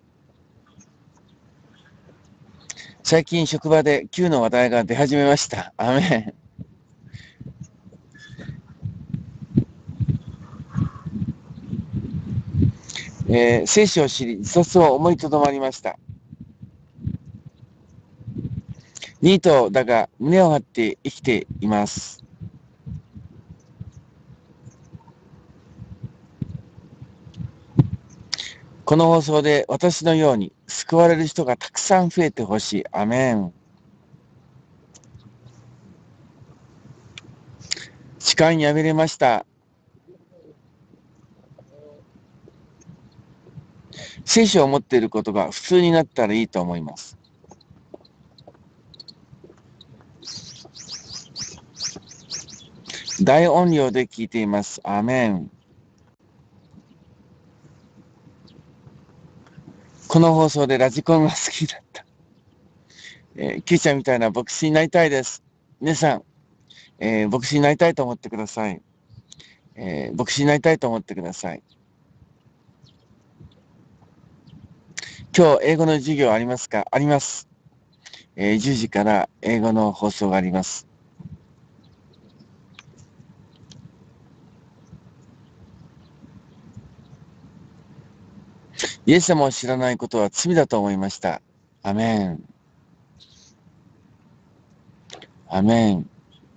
Speaker 1: 最近職場で Q の話題が出始めました。アメン。えー、聖書を知り、自殺を思いとどまりました。ニートだが胸を張って生きています。この放送で私のように救われる人がたくさん増えてほしい。アメン。時間やめれました。聖書を持っていることが普通になったらいいと思います。大音量で聞いています。アメン。この放送でラジコンが好きだった。えー、キーちゃんみたいな牧師になりたいです。皆さん、えー、牧師になりたいと思ってください。えー、牧師になりたいと思ってください。今日、英語の授業ありますか？あります。えー、じゅうじから英語の放送があります。イエス様を知らないことは罪だと思いました。アメン。アメン。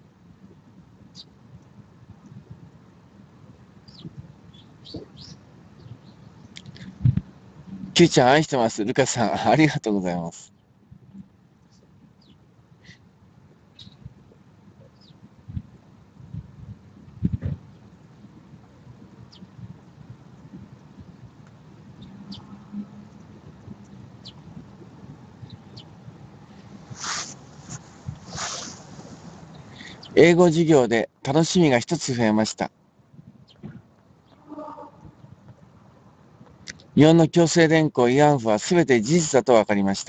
Speaker 1: キューちゃん愛してます。ルカさん、ありがとうございます。英語授業で楽しみが一つ増えました。日本の強制連行慰安婦はすべて事実だと分かりました。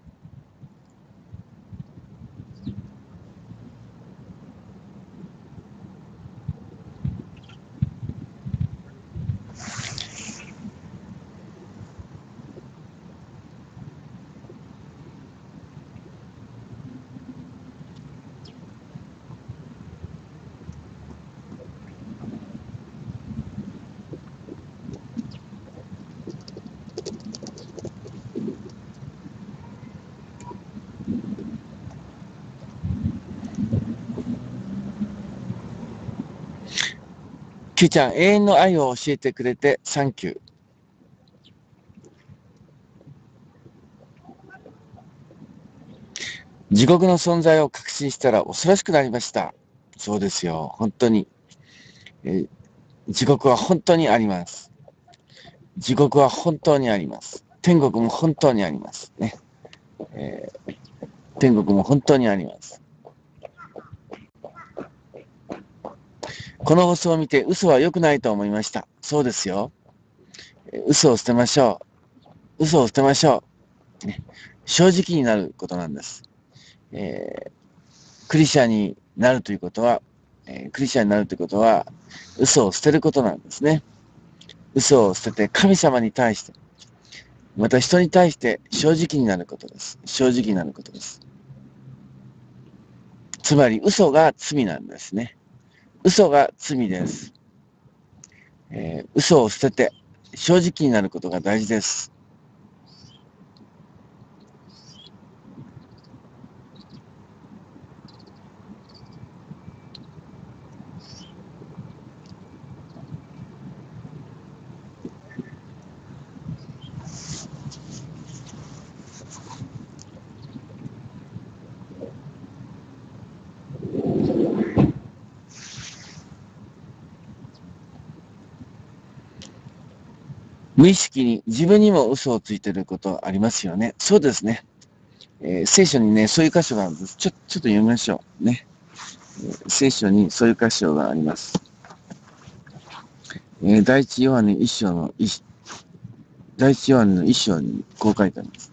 Speaker 1: キューちゃん、永遠の愛を教えてくれてサンキュー。地獄の存在を確信したら恐ろしくなりました。そうですよ。本当に。えー、地獄は本当にあります。地獄は本当にあります。天国も本当にあります。ね。えー、天国も本当にあります。この放送を見て嘘は良くないと思いました。そうですよ。嘘を捨てましょう。嘘を捨てましょう。ね、正直になることなんです。えー、クリスチャンになるということは、えー、クリスチャンになるということは、嘘を捨てることなんですね。嘘を捨てて神様に対して、また人に対して正直になることです。正直になることです。つまり嘘が罪なんですね。嘘が罪です。えー、嘘を捨てて正直になることが大事です。無意識に自分にも嘘をついていることありますよね。そうですね。えー、聖書にね、そういう箇所があるんです。ちょ、ちょっと読みましょう。ね。 聖書にそういう箇所があります。えー、第一ヨハネ一章の一、第一ヨハネの一章にこう書いてあります。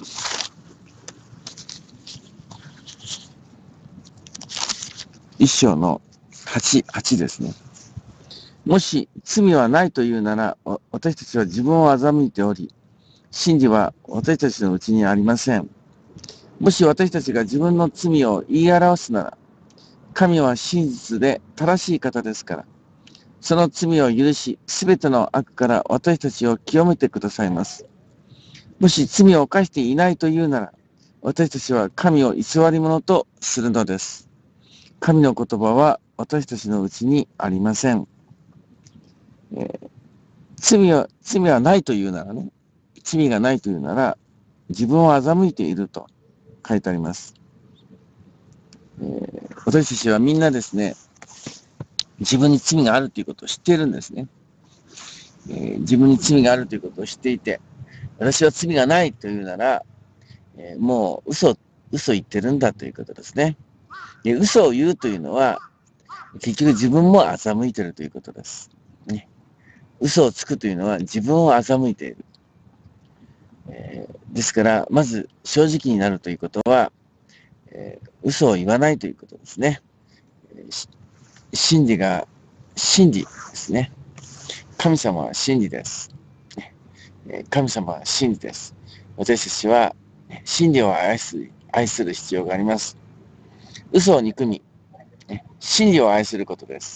Speaker 1: 一章の八、八ですね。もし罪はないというなら、私たちは自分を欺いており、真理は私たちのうちにありません。もし私たちが自分の罪を言い表すなら、神は真実で正しい方ですから、その罪を許し、すべての悪から私たちを清めてくださいます。もし罪を犯していないというなら、私たちは神を偽り者とするのです。神の言葉は私たちのうちにありません。えー、罪は、罪はないというならね、罪がないというなら、自分を欺いていると書いてあります。えー、私たちはみんなですね、自分に罪があるということを知っているんですね。えー、自分に罪があるということを知っていて、私は罪がないというなら、えー、もう嘘、嘘言ってるんだということですね。で、嘘を言うというのは、結局自分も欺いているということです。ね、嘘をつくというのは自分を欺いている。えー、ですから、まず正直になるということは、えー、嘘を言わないということですね。真理が、真理ですね。神様は真理です。神様は真理です。私たちは真理を愛する、愛する必要があります。嘘を憎み、真理を愛することです。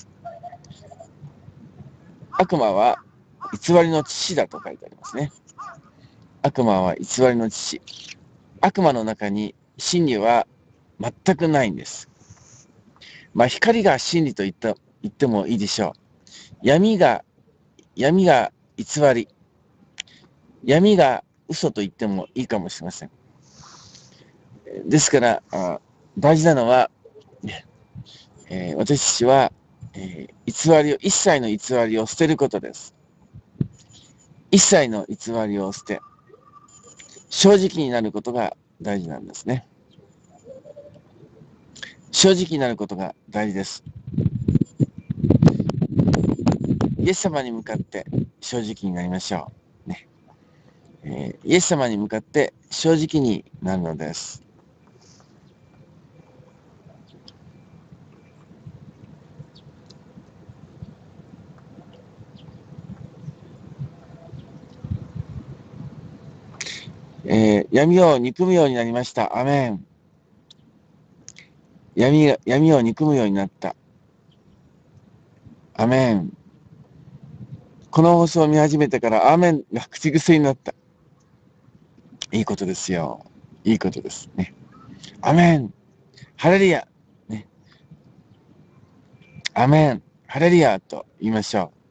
Speaker 1: 悪魔は偽りの父だと書いてありますね。悪魔は偽りの父。悪魔の中に真理は全くないんです。まあ、光が真理と言った、言ってもいいでしょう。闇が、闇が偽り。闇が嘘と言ってもいいかもしれません。ですから、あ大事なのは、えー、私たちは、えー、偽りを、一切の偽りを捨てることです。一切の偽りを捨て、正直になることが大事なんですね。正直になることが大事です。イエス様に向かって正直になりましょう。ねえー、イエス様に向かって正直になるのです。えー、闇を憎むようになりました。アメン。闇、闇を憎むようになった。アメン。この放送を見始めてからアーメンが口癖になった。いいことですよ。いいことですね。アメン。ハレルヤ。ね。アメン。ハレルヤと言いましょう。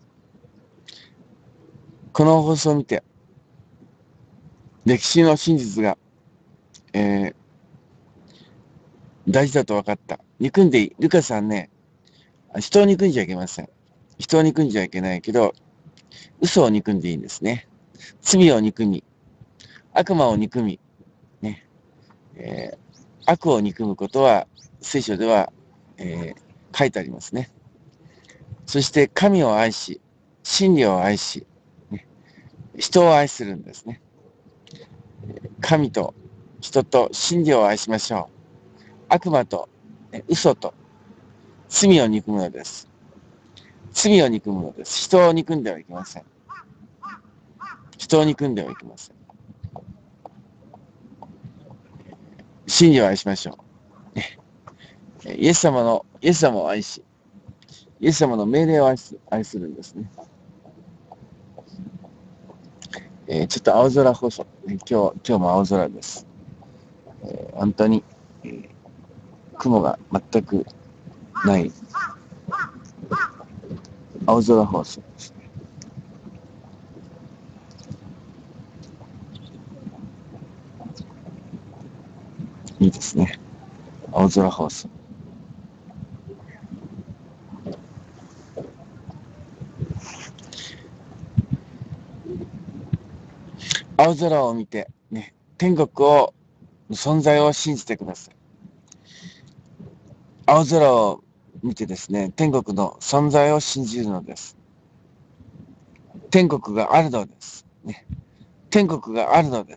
Speaker 1: この放送を見て、歴史の真実が、えー、大事だと分かった。憎んでいい。ルカさんね、人を憎んじゃいけません。人を憎んじゃいけないけど、嘘を憎んでいいんですね。罪を憎み、悪魔を憎み、ね、えー、悪を憎むことは聖書では、えー、書いてありますね。そして神を愛し、真理を愛し、ね、人を愛するんですね。神と人と真理を愛しましょう。悪魔と、ね、嘘と罪を憎むのです。罪を憎むのです。人を憎んではいけません。人を憎んではいけません。真理を愛しましょう。イエス様の、イエス様を愛し、イエス様の命令を愛す愛するんですね。えー、ちょっと青空放送、ね、今日、今日も青空です。えー、本当に、えー、雲が全くない青空放送ですね。いいですね。青空放送。青空を見て、ね、天国を、存在を信じてください。 青空を見てですね、天国の存在を信じるのです。天国があるのです。ね、天国があるのです。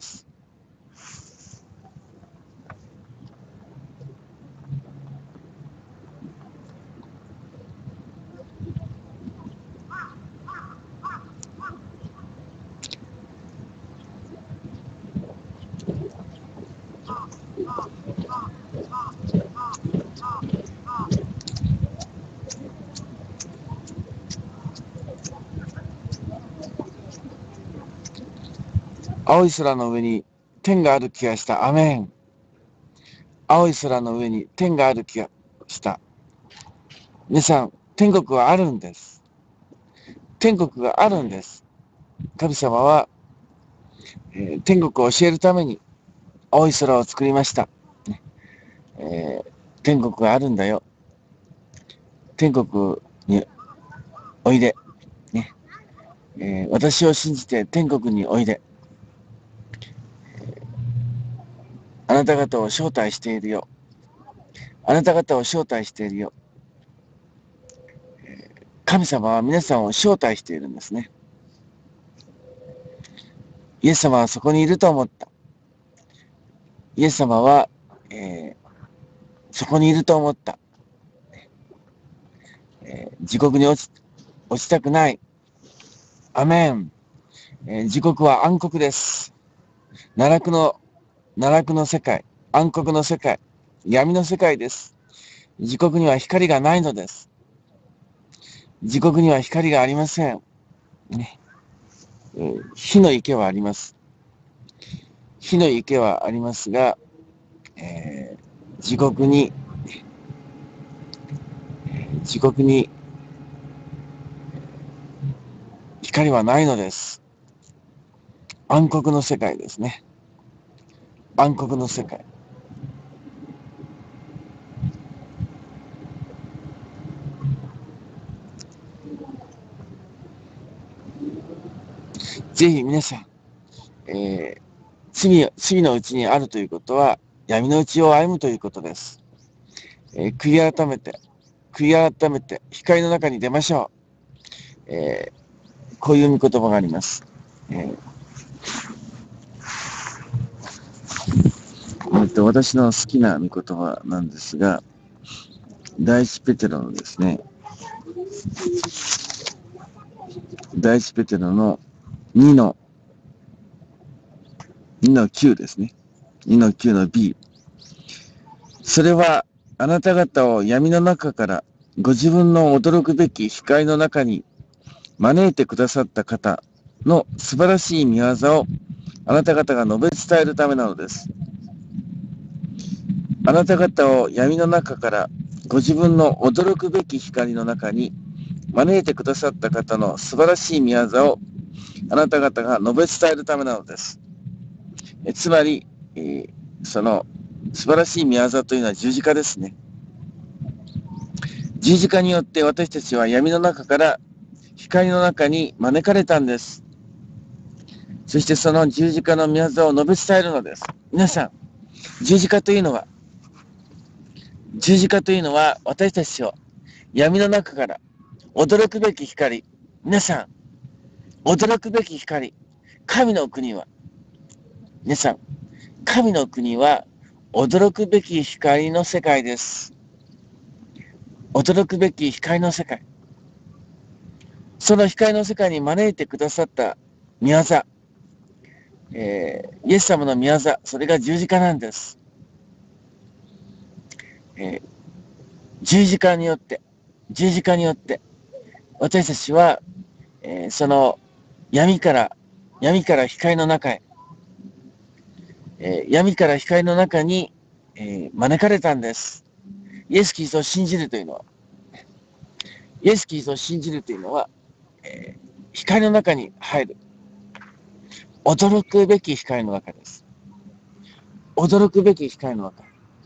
Speaker 1: 青い空の上に天がある気がした。アメン。青い空の上に天がある気がした。皆さん、天国はあるんです。天国があるんです。神様は、えー天国を教えるために青い空を作りました。ねえー天国があるんだよ。天国においで。ねえー私を信じて天国においで。あなた方を招待しているよ。あなた方を招待しているよ。神様は皆さんを招待しているんですね。イエス様はそこにいると思った。イエス様は、えーそこにいると思った。えー地獄に落ち、落ちたくない。アメン。えー地獄は暗黒です。奈落の、奈落の世界、暗黒の世界、闇の世界です。地獄には光がないのです。地獄には光がありません。ねえー火の池はあります。火の池はありますが、えー地獄に、地獄に光はないのです。暗黒の世界ですね。暗黒の世界。ぜひ皆さん、えー罪、罪のうちにあるということは、闇のうちを歩むということです。えー悔い改めて、悔い改めて、光の中に出ましょう。えーこういう御言葉があります。えーえっと、私の好きな御言葉なんですが、第一ペテロのですね、第一ペテロのにの、にのきゅうですね。にのきゅうの B。それは、あなた方を闇の中からご自分の驚くべき光の中に招いてくださった方の素晴らしい見業をあなた方が述べ伝えるためなのです。あなた方を闇の中からご自分の驚くべき光の中に招いてくださった方の素晴らしい見業をあなた方が述べ伝えるためなのです。えつまり、えーその素晴らしい見業というのは十字架ですね。十字架によって私たちは闇の中から光の中に招かれたんです。そしてその十字架の御業を述べ伝えるのです。皆さん、十字架というのは、十字架というのは私たちを闇の中から驚くべき光。皆さん、驚くべき光。神の国は、皆さん、神の国は驚くべき光の世界です。驚くべき光の世界。その光の世界に招いてくださった御業、えーイエス様の御業、それが十字架なんです。えー十字架によって、十字架によって、私たちは、えーその闇から、闇から光の中へ、えー闇から光の中に、えー招かれたんです。イエス・キリストを信じるというのは、イエス・キリストを信じるというのは、えー光の中に入る。驚くべき光の中です。驚くべき光の中。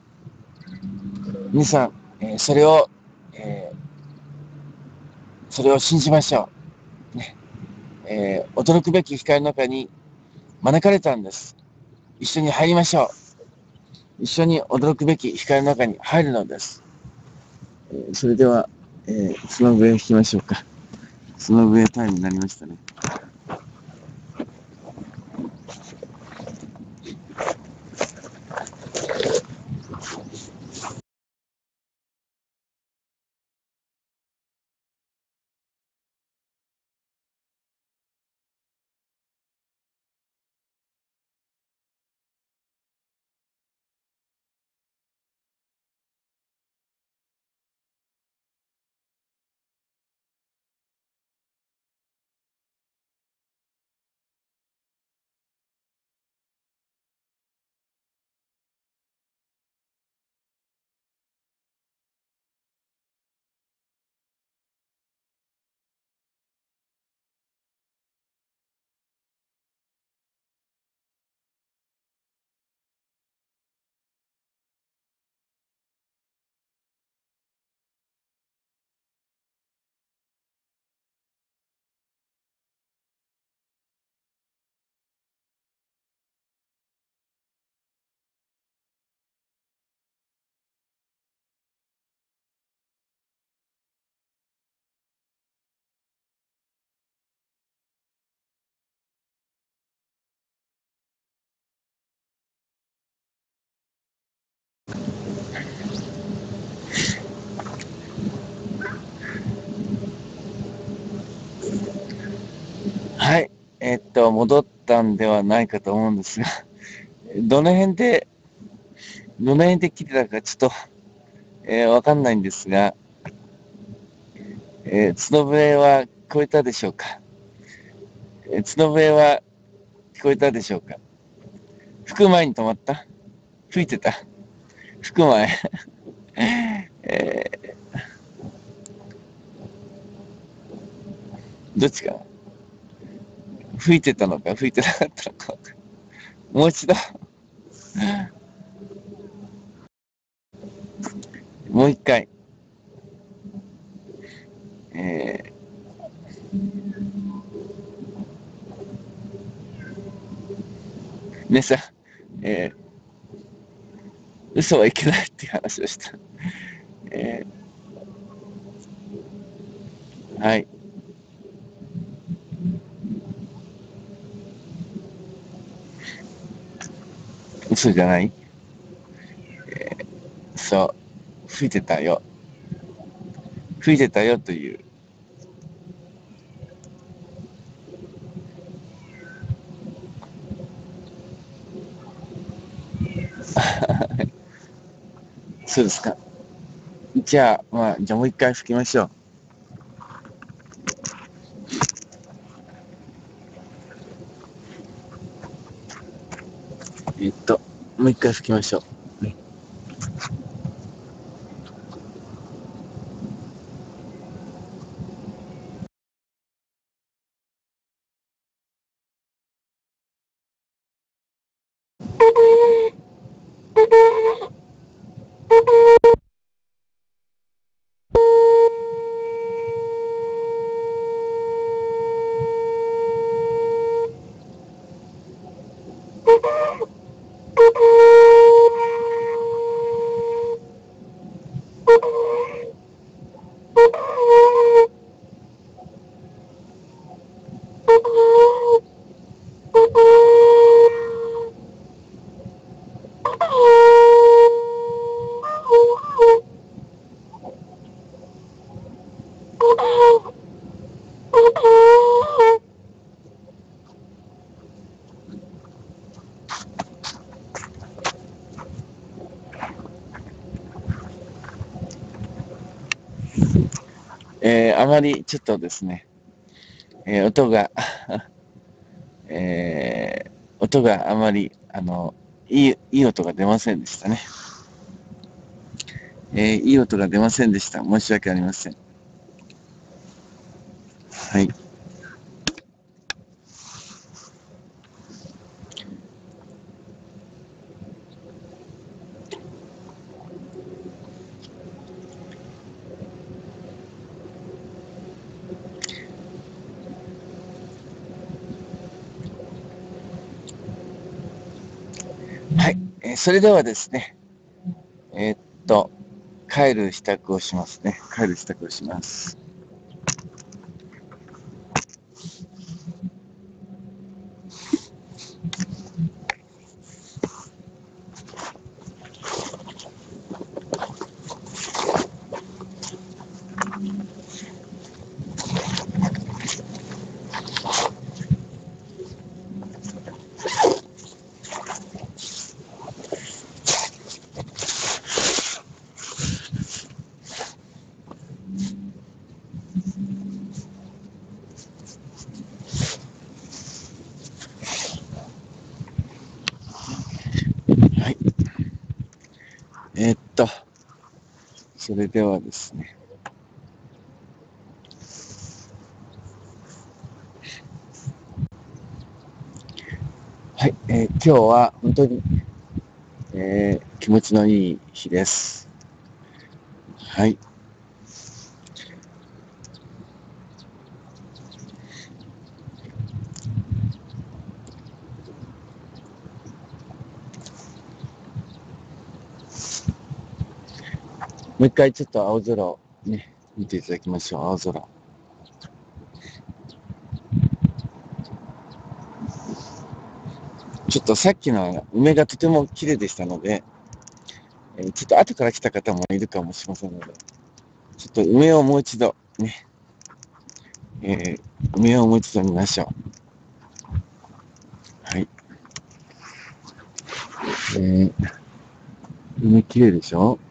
Speaker 1: 皆さん、えーそれを、えーそれを信じましょう。ねえー驚くべき光の中に招かれたんです。一緒に入りましょう。一緒に驚くべき光の中に入るのです。 えー、それでは、えー、角笛を弾きましょうか。角笛タイムになりましたね。はい。えーっと、戻ったんではないかと思うんですが、どの辺で、どの辺で切ってたかちょっと、えー、わかんないんですが、えー、角笛は聞こえたでしょうか。えー、角笛は聞こえたでしょうか。吹く前に止まった？吹いてた？吹く前えー、どっちかな。吹いてたのか吹いてなかったのか。もう一度もう一回。えー、ねさ、えー、嘘はいけないっていう話をした。えー、はい。嘘じゃない。そう。吹いてたよ。吹いてたよという。そうですか。じゃあ、まあ、じゃあもう一回吹きましょう。えっと、もう一回吹きましょう。ね。えー、あまりちょっとですね、えー、音がえー、音があまり、あの、いい、いい音が出ませんでしたね。えー、いい音が出ませんでした。申し訳ありません。はい。はい。えー、それではですね、えーっと、 帰る支度をしますね。帰る支度をします。はい。えーっと、それではですね。はい、えー今日は本当に、えー気持ちのいい日です。はい。もう一回ちょっと青空をね、見ていただきましょう。青空。ちょっとさっきの梅がとても綺麗でしたので、えーちょっと後から来た方もいるかもしれませんので、ちょっと梅をもう一度ね、えー梅をもう一度見ましょう。はい。えー、梅綺麗でしょ？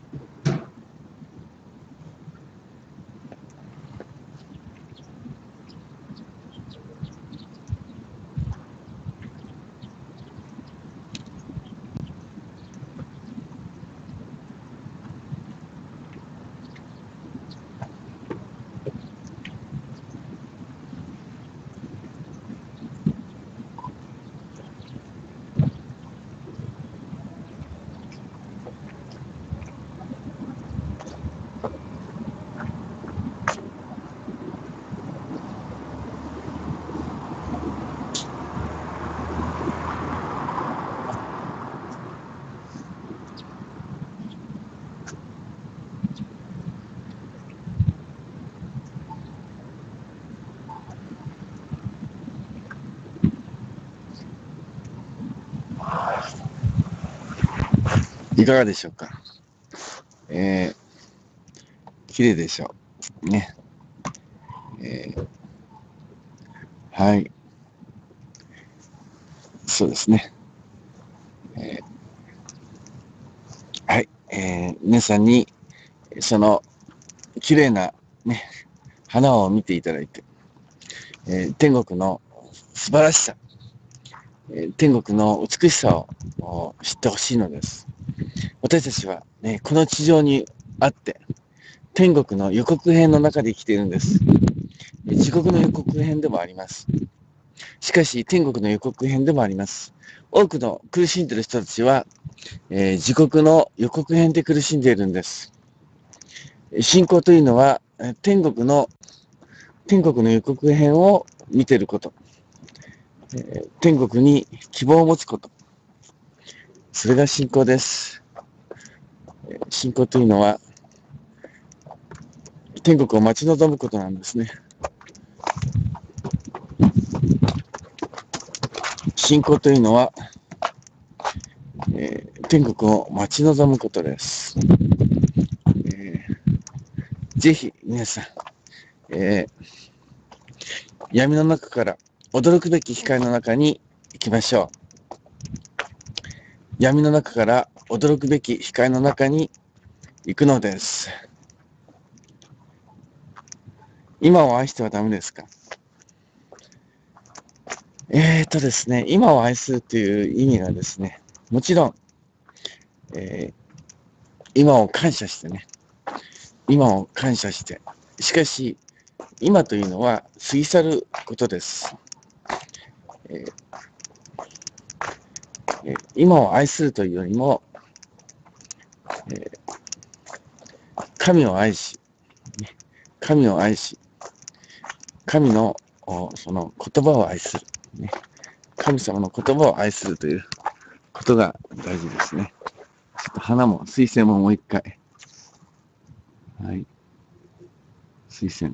Speaker 1: いかがでしょうか？えー、綺麗でしょう。ね。えー、はい。そうですね。えー、はい。えー、皆さんに、その、綺麗な、ね、花を見ていただいて、えー、天国の素晴らしさ、えー、天国の美しさを知ってほしいのです。私たちは、ね、この地上にあって、天国の予告編の中で生きているんです。地獄の予告編でもあります。しかし、天国の予告編でもあります。多くの苦しんでいる人たちは、えー、地獄の予告編で苦しんでいるんです。信仰というのは、天国の、天国の予告編を見ていること。えー、天国に希望を持つこと。それが信仰です。信仰というのは、天国を待ち望むことなんですね。信仰というのは、えー、天国を待ち望むことです。えー、ぜひ皆さん、えー、闇の中から驚くべき光の中に行きましょう。闇の中から驚くべき光の中に行くのです。今を愛してはダメですか？えーとですね、今を愛するという意味はですね、もちろん、えー、今を感謝してね、今を感謝して、しかし、今というのは過ぎ去ることです。えーえー今を愛するというよりも、えー神を愛し、神を愛し、神のその言葉を愛する、ね、神様の言葉を愛するということが大事ですね。ちょっと花も水星ももう一回。 はい。水仙。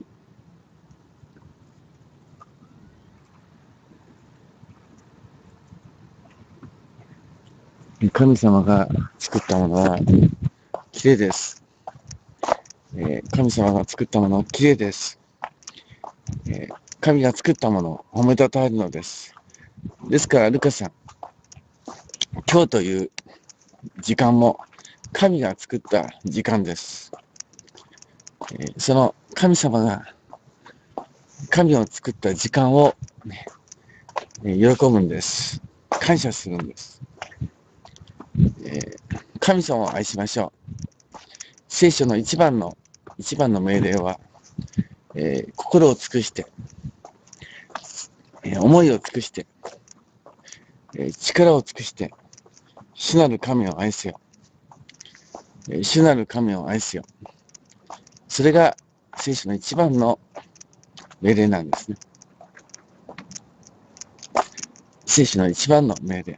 Speaker 1: 神様が作ったものは綺麗です。えー、神様が作ったものは綺麗です。えー、神が作ったものを褒めたたえるのです。ですから、ルカさん、今日という時間も神が作った時間です。えー、その神様が神を作った時間を、ね、えー、喜ぶんです。感謝するんです。えー、神様を愛しましょう。聖書の一番の一番の命令は、えー、心を尽くして、えー、思いを尽くして、えー、力を尽くして、主なる神を愛せよ。えー、主なる神を愛せよ。それが聖書の一番の命令なんですね。聖書の一番の命令。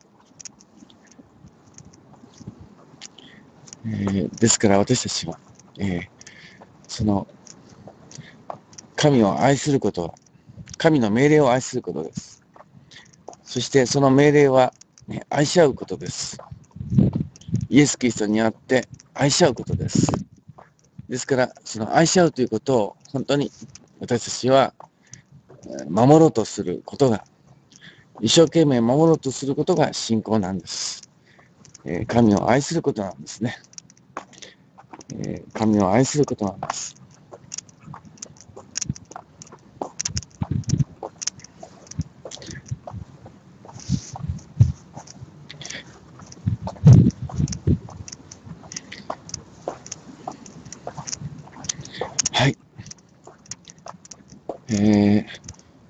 Speaker 1: えー、ですから私たちは、えー、その神を愛することは、神の命令を愛することです。そしてその命令は、ね、愛し合うことです。イエス・キリストにあって愛し合うことです。ですから、その愛し合うということを本当に私たちは守ろうとすることが、一生懸命守ろうとすることが信仰なんです。えー、神を愛することなんですね。えー、神を愛することなんです。はい。えー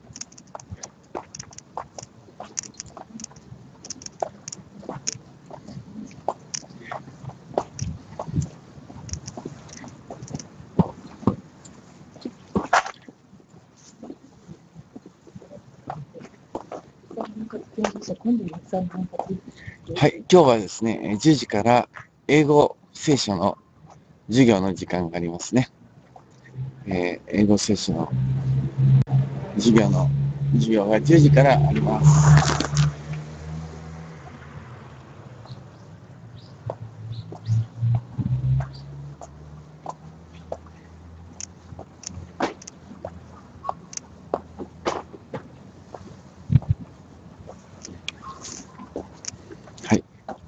Speaker 1: はい、今日はですね、じゅうじから英語聖書の授業の時間がありますね。えー、英語聖書の授業の授業がじゅうじからあります。はい。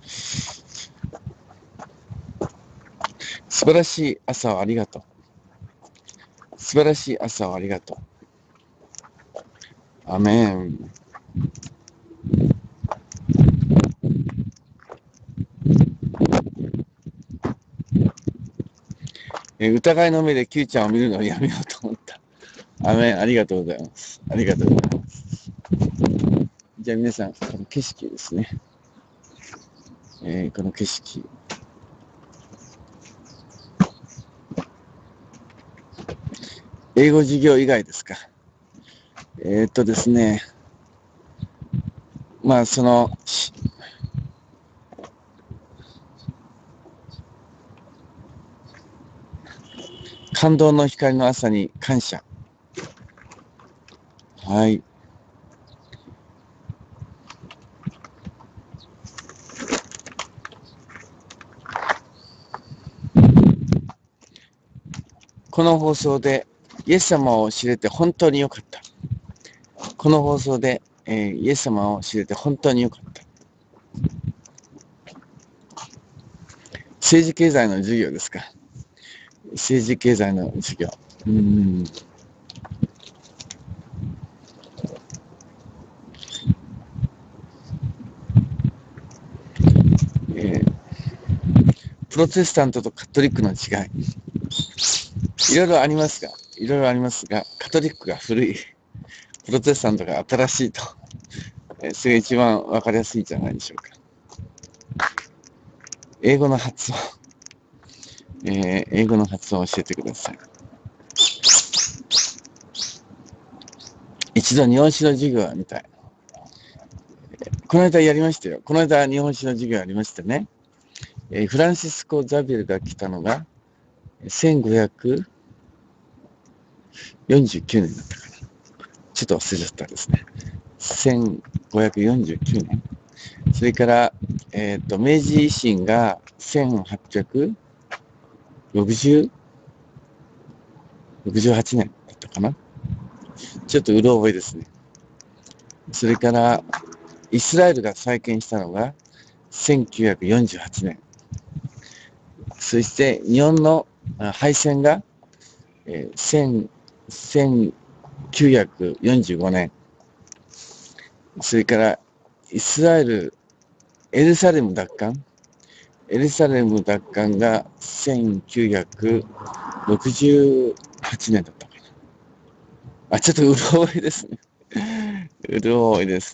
Speaker 1: 素晴らしい朝をありがとう。素晴らしい朝をありがとう。アメン。えー、疑いの目で Q ちゃんを見るのをやめようと思った。アメン。ありがとうございます。ありがとうございます。じゃあ皆さん、この景色ですね。えー、この景色。英語授業以外ですか。えー、っとですね、まあその、感動の光の朝に感謝。はい。この放送でイエス様を知れて本当によかった。この放送で、えー、イエス様を知れて本当によかった。政治経済の授業ですか。政治経済の授業。うーん。えー、プロテスタントとカトリックの違い。いろいろありますが、いろいろありますが、カトリックが古い、プロテスタントが新しいと、えー、それが一番わかりやすいんじゃないでしょうか。英語の発音、えー、英語の発音を教えてください。一度日本史の授業は見たい。この間やりましたよ。この間日本史の授業ありましたね。えー、フランシスコ・ザビエルが来たのがせんごひゃくよんじゅうきゅうねんだったかな。ちょっと忘れちゃったですね。せんごひゃくよんじゅうきゅうねん。それから、えっと、明治維新がせんはっぴゃくろくじゅう、ろくじゅうはちねんだったかな。ちょっとうろ覚えですね。それから、イスラエルが再建したのがせんきゅうひゃくよんじゅうはちねん。そして日本の敗戦が、えー、せんきゅうひゃくよんじゅうごねん。それからイスラエル、エルサレム奪還。エルサレム奪還がせんきゅうひゃくろくじゅうはちねんだったかな。あ、ちょっとうろ覚えですね。うろ覚えです。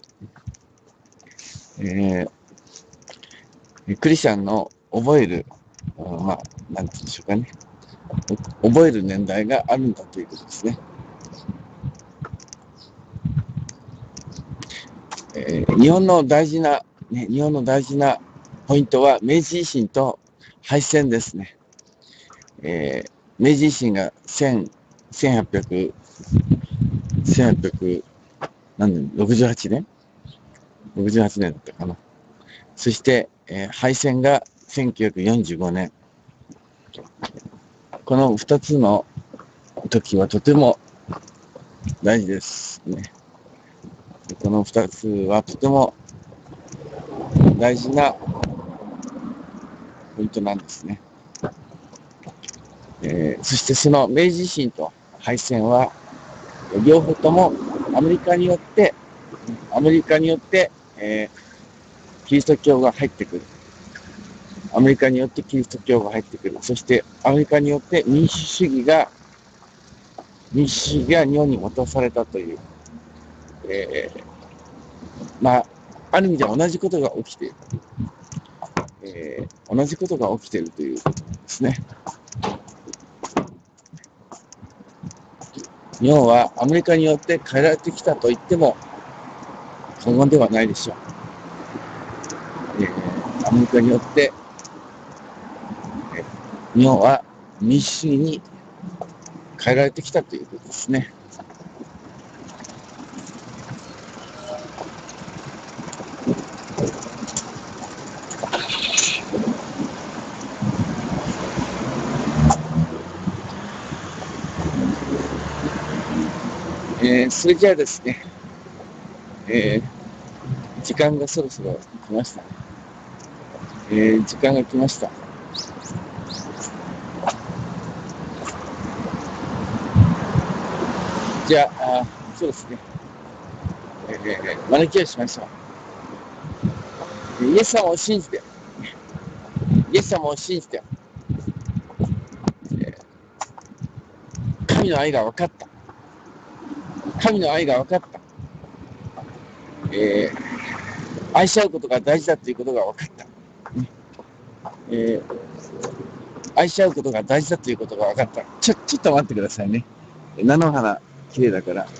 Speaker 1: えー、クリスチャンの覚える、まあ、なんて言うんでしょうかね。覚える年代があるんだということですね。えー、日本の大事な、ね、日本の大事なポイントは明治維新と敗戦ですね。えー、明治維新がせんはっぴゃく、せんはっぴゃく何年 ?ろくじゅうはちねん ?ろくじゅうはちねんだったかな。そして、えー、敗戦がせんきゅうひゃくよんじゅうごねん。この二つの時はとても大事ですね。この二つはとても大事なポイントなんですね。えー、そしてその明治維新と敗戦は両方ともアメリカによってアメリカによって、えー、キリスト教が入ってくる。アメリカによってキリスト教が入ってくる。そしてアメリカによって民主主義が民主主義が日本に落とされたという、えー、まあある意味では同じことが起きている、えー、同じことが起きているということですね。日本はアメリカによって変えられてきたと言っても過言ではないでしょう。えー、アメリカによって、えー、日本は民主主義に変えられてきたということですね。えー、それじゃあですね、えー、時間がそろそろ来ましたね。えー、時間が来ました。じゃあ、あそうですね、えー、招きをしましょう。イエス様を信じて、イエス様を信じて、えー、神の愛が分かった。神の愛が分かった。えー、愛し合うことが大事だということが分かった。えー、愛し合うことが大事だということが分かった。ちょ、ちょっと待ってくださいね。菜の花、綺麗だから。え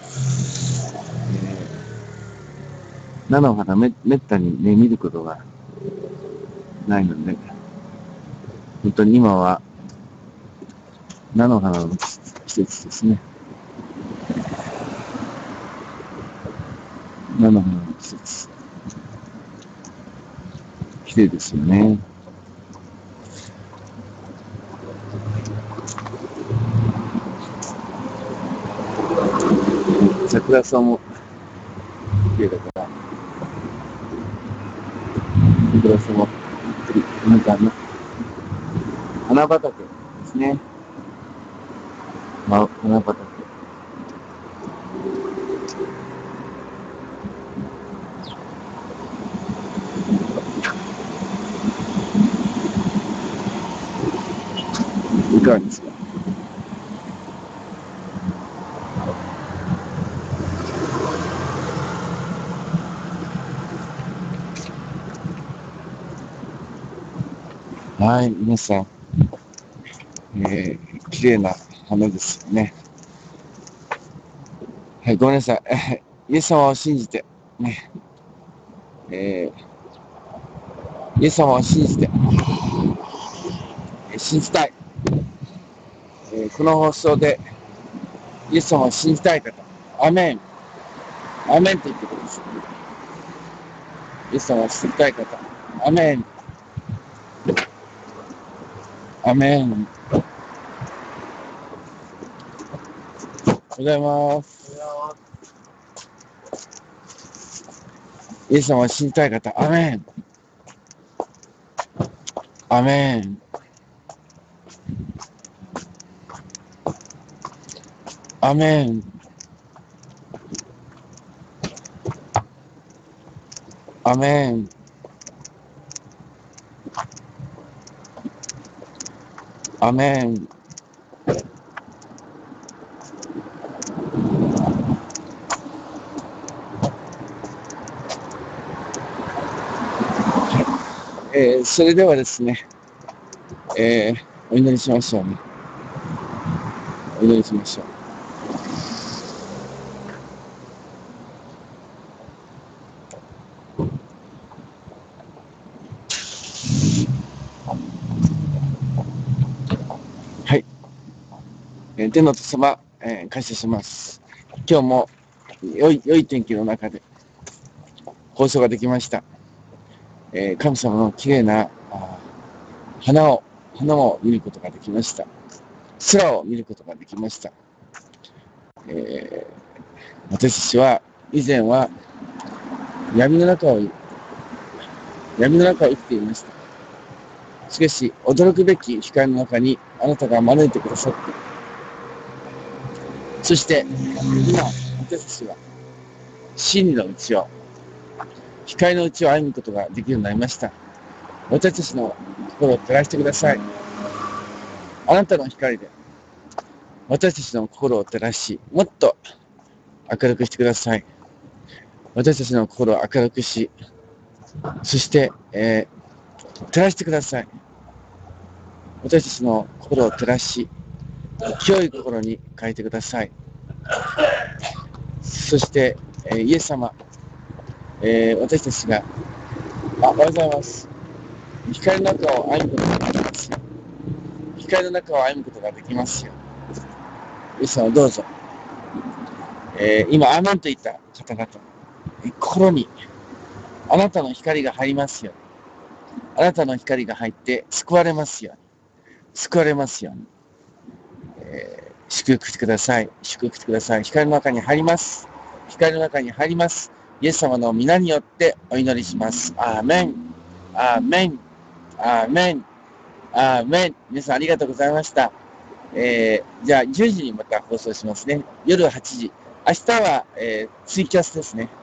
Speaker 1: ー、菜の花め、めったにね、見ることがないので、本当に今は菜の花の季節ですね。菜の花の季節。綺麗ですよね。桜草も綺麗だから、桜草もなんかね、花畑ですね。ま、花畑。いかがですか？はい、皆さん、えー、綺麗な花ですよね。はい、ごめんなさい。イエス様を信じて、ね、えー、イエス様を信じて、信じたい。 えー、この放送でイエス様を信じたい方、アメン、アメンと言ってください。イエス様を信じたい方、アメン、アメン。おはようございます。イエス様を信じたい方、アメン、アメン、アメン、アメン、アメン。えー、それではですね、えー、お祈りしましょうね。お祈りしましょう。はい。えー、天の父様、えー、感謝します。今日も良い、良い天気の中で放送ができました。えー、神様の綺麗な花を、花を見ることができました。空を見ることができました。えー、私たちは以前は闇の中を、闇の中を生きていました。しかし、驚くべき光の中にあなたが招いてくださって、そして、今、私たちは真理のうちを、光のうちを歩むことができるようになりました。私たちの心を照らしてください。あなたの光で、私たちの心を照らし、もっと明るくしてください。私たちの心を明るくし、そして、えー、照らしてください。私たちの心を照らし、清い心に変えてください。そして、えー、イエス様、えー、私たちが、あ、おはようございます。光の中を歩むことができますよ。光の中を歩むことができますよ。イエス様どうぞ。えー、今、アーメンと言った方々、心にあなたの光が入りますように。あなたの光が入って救われますように。救われますように。えー、祝福してください。祝福してください。光の中に入ります。光の中に入ります。イエス様の皆によってお祈りします。アーメン。アーメン。アーメン。アーメン。皆さんありがとうございました。えー、じゃあじゅうじにまた放送しますね。夜はちじ。明日は、えー、ツイキャスですね。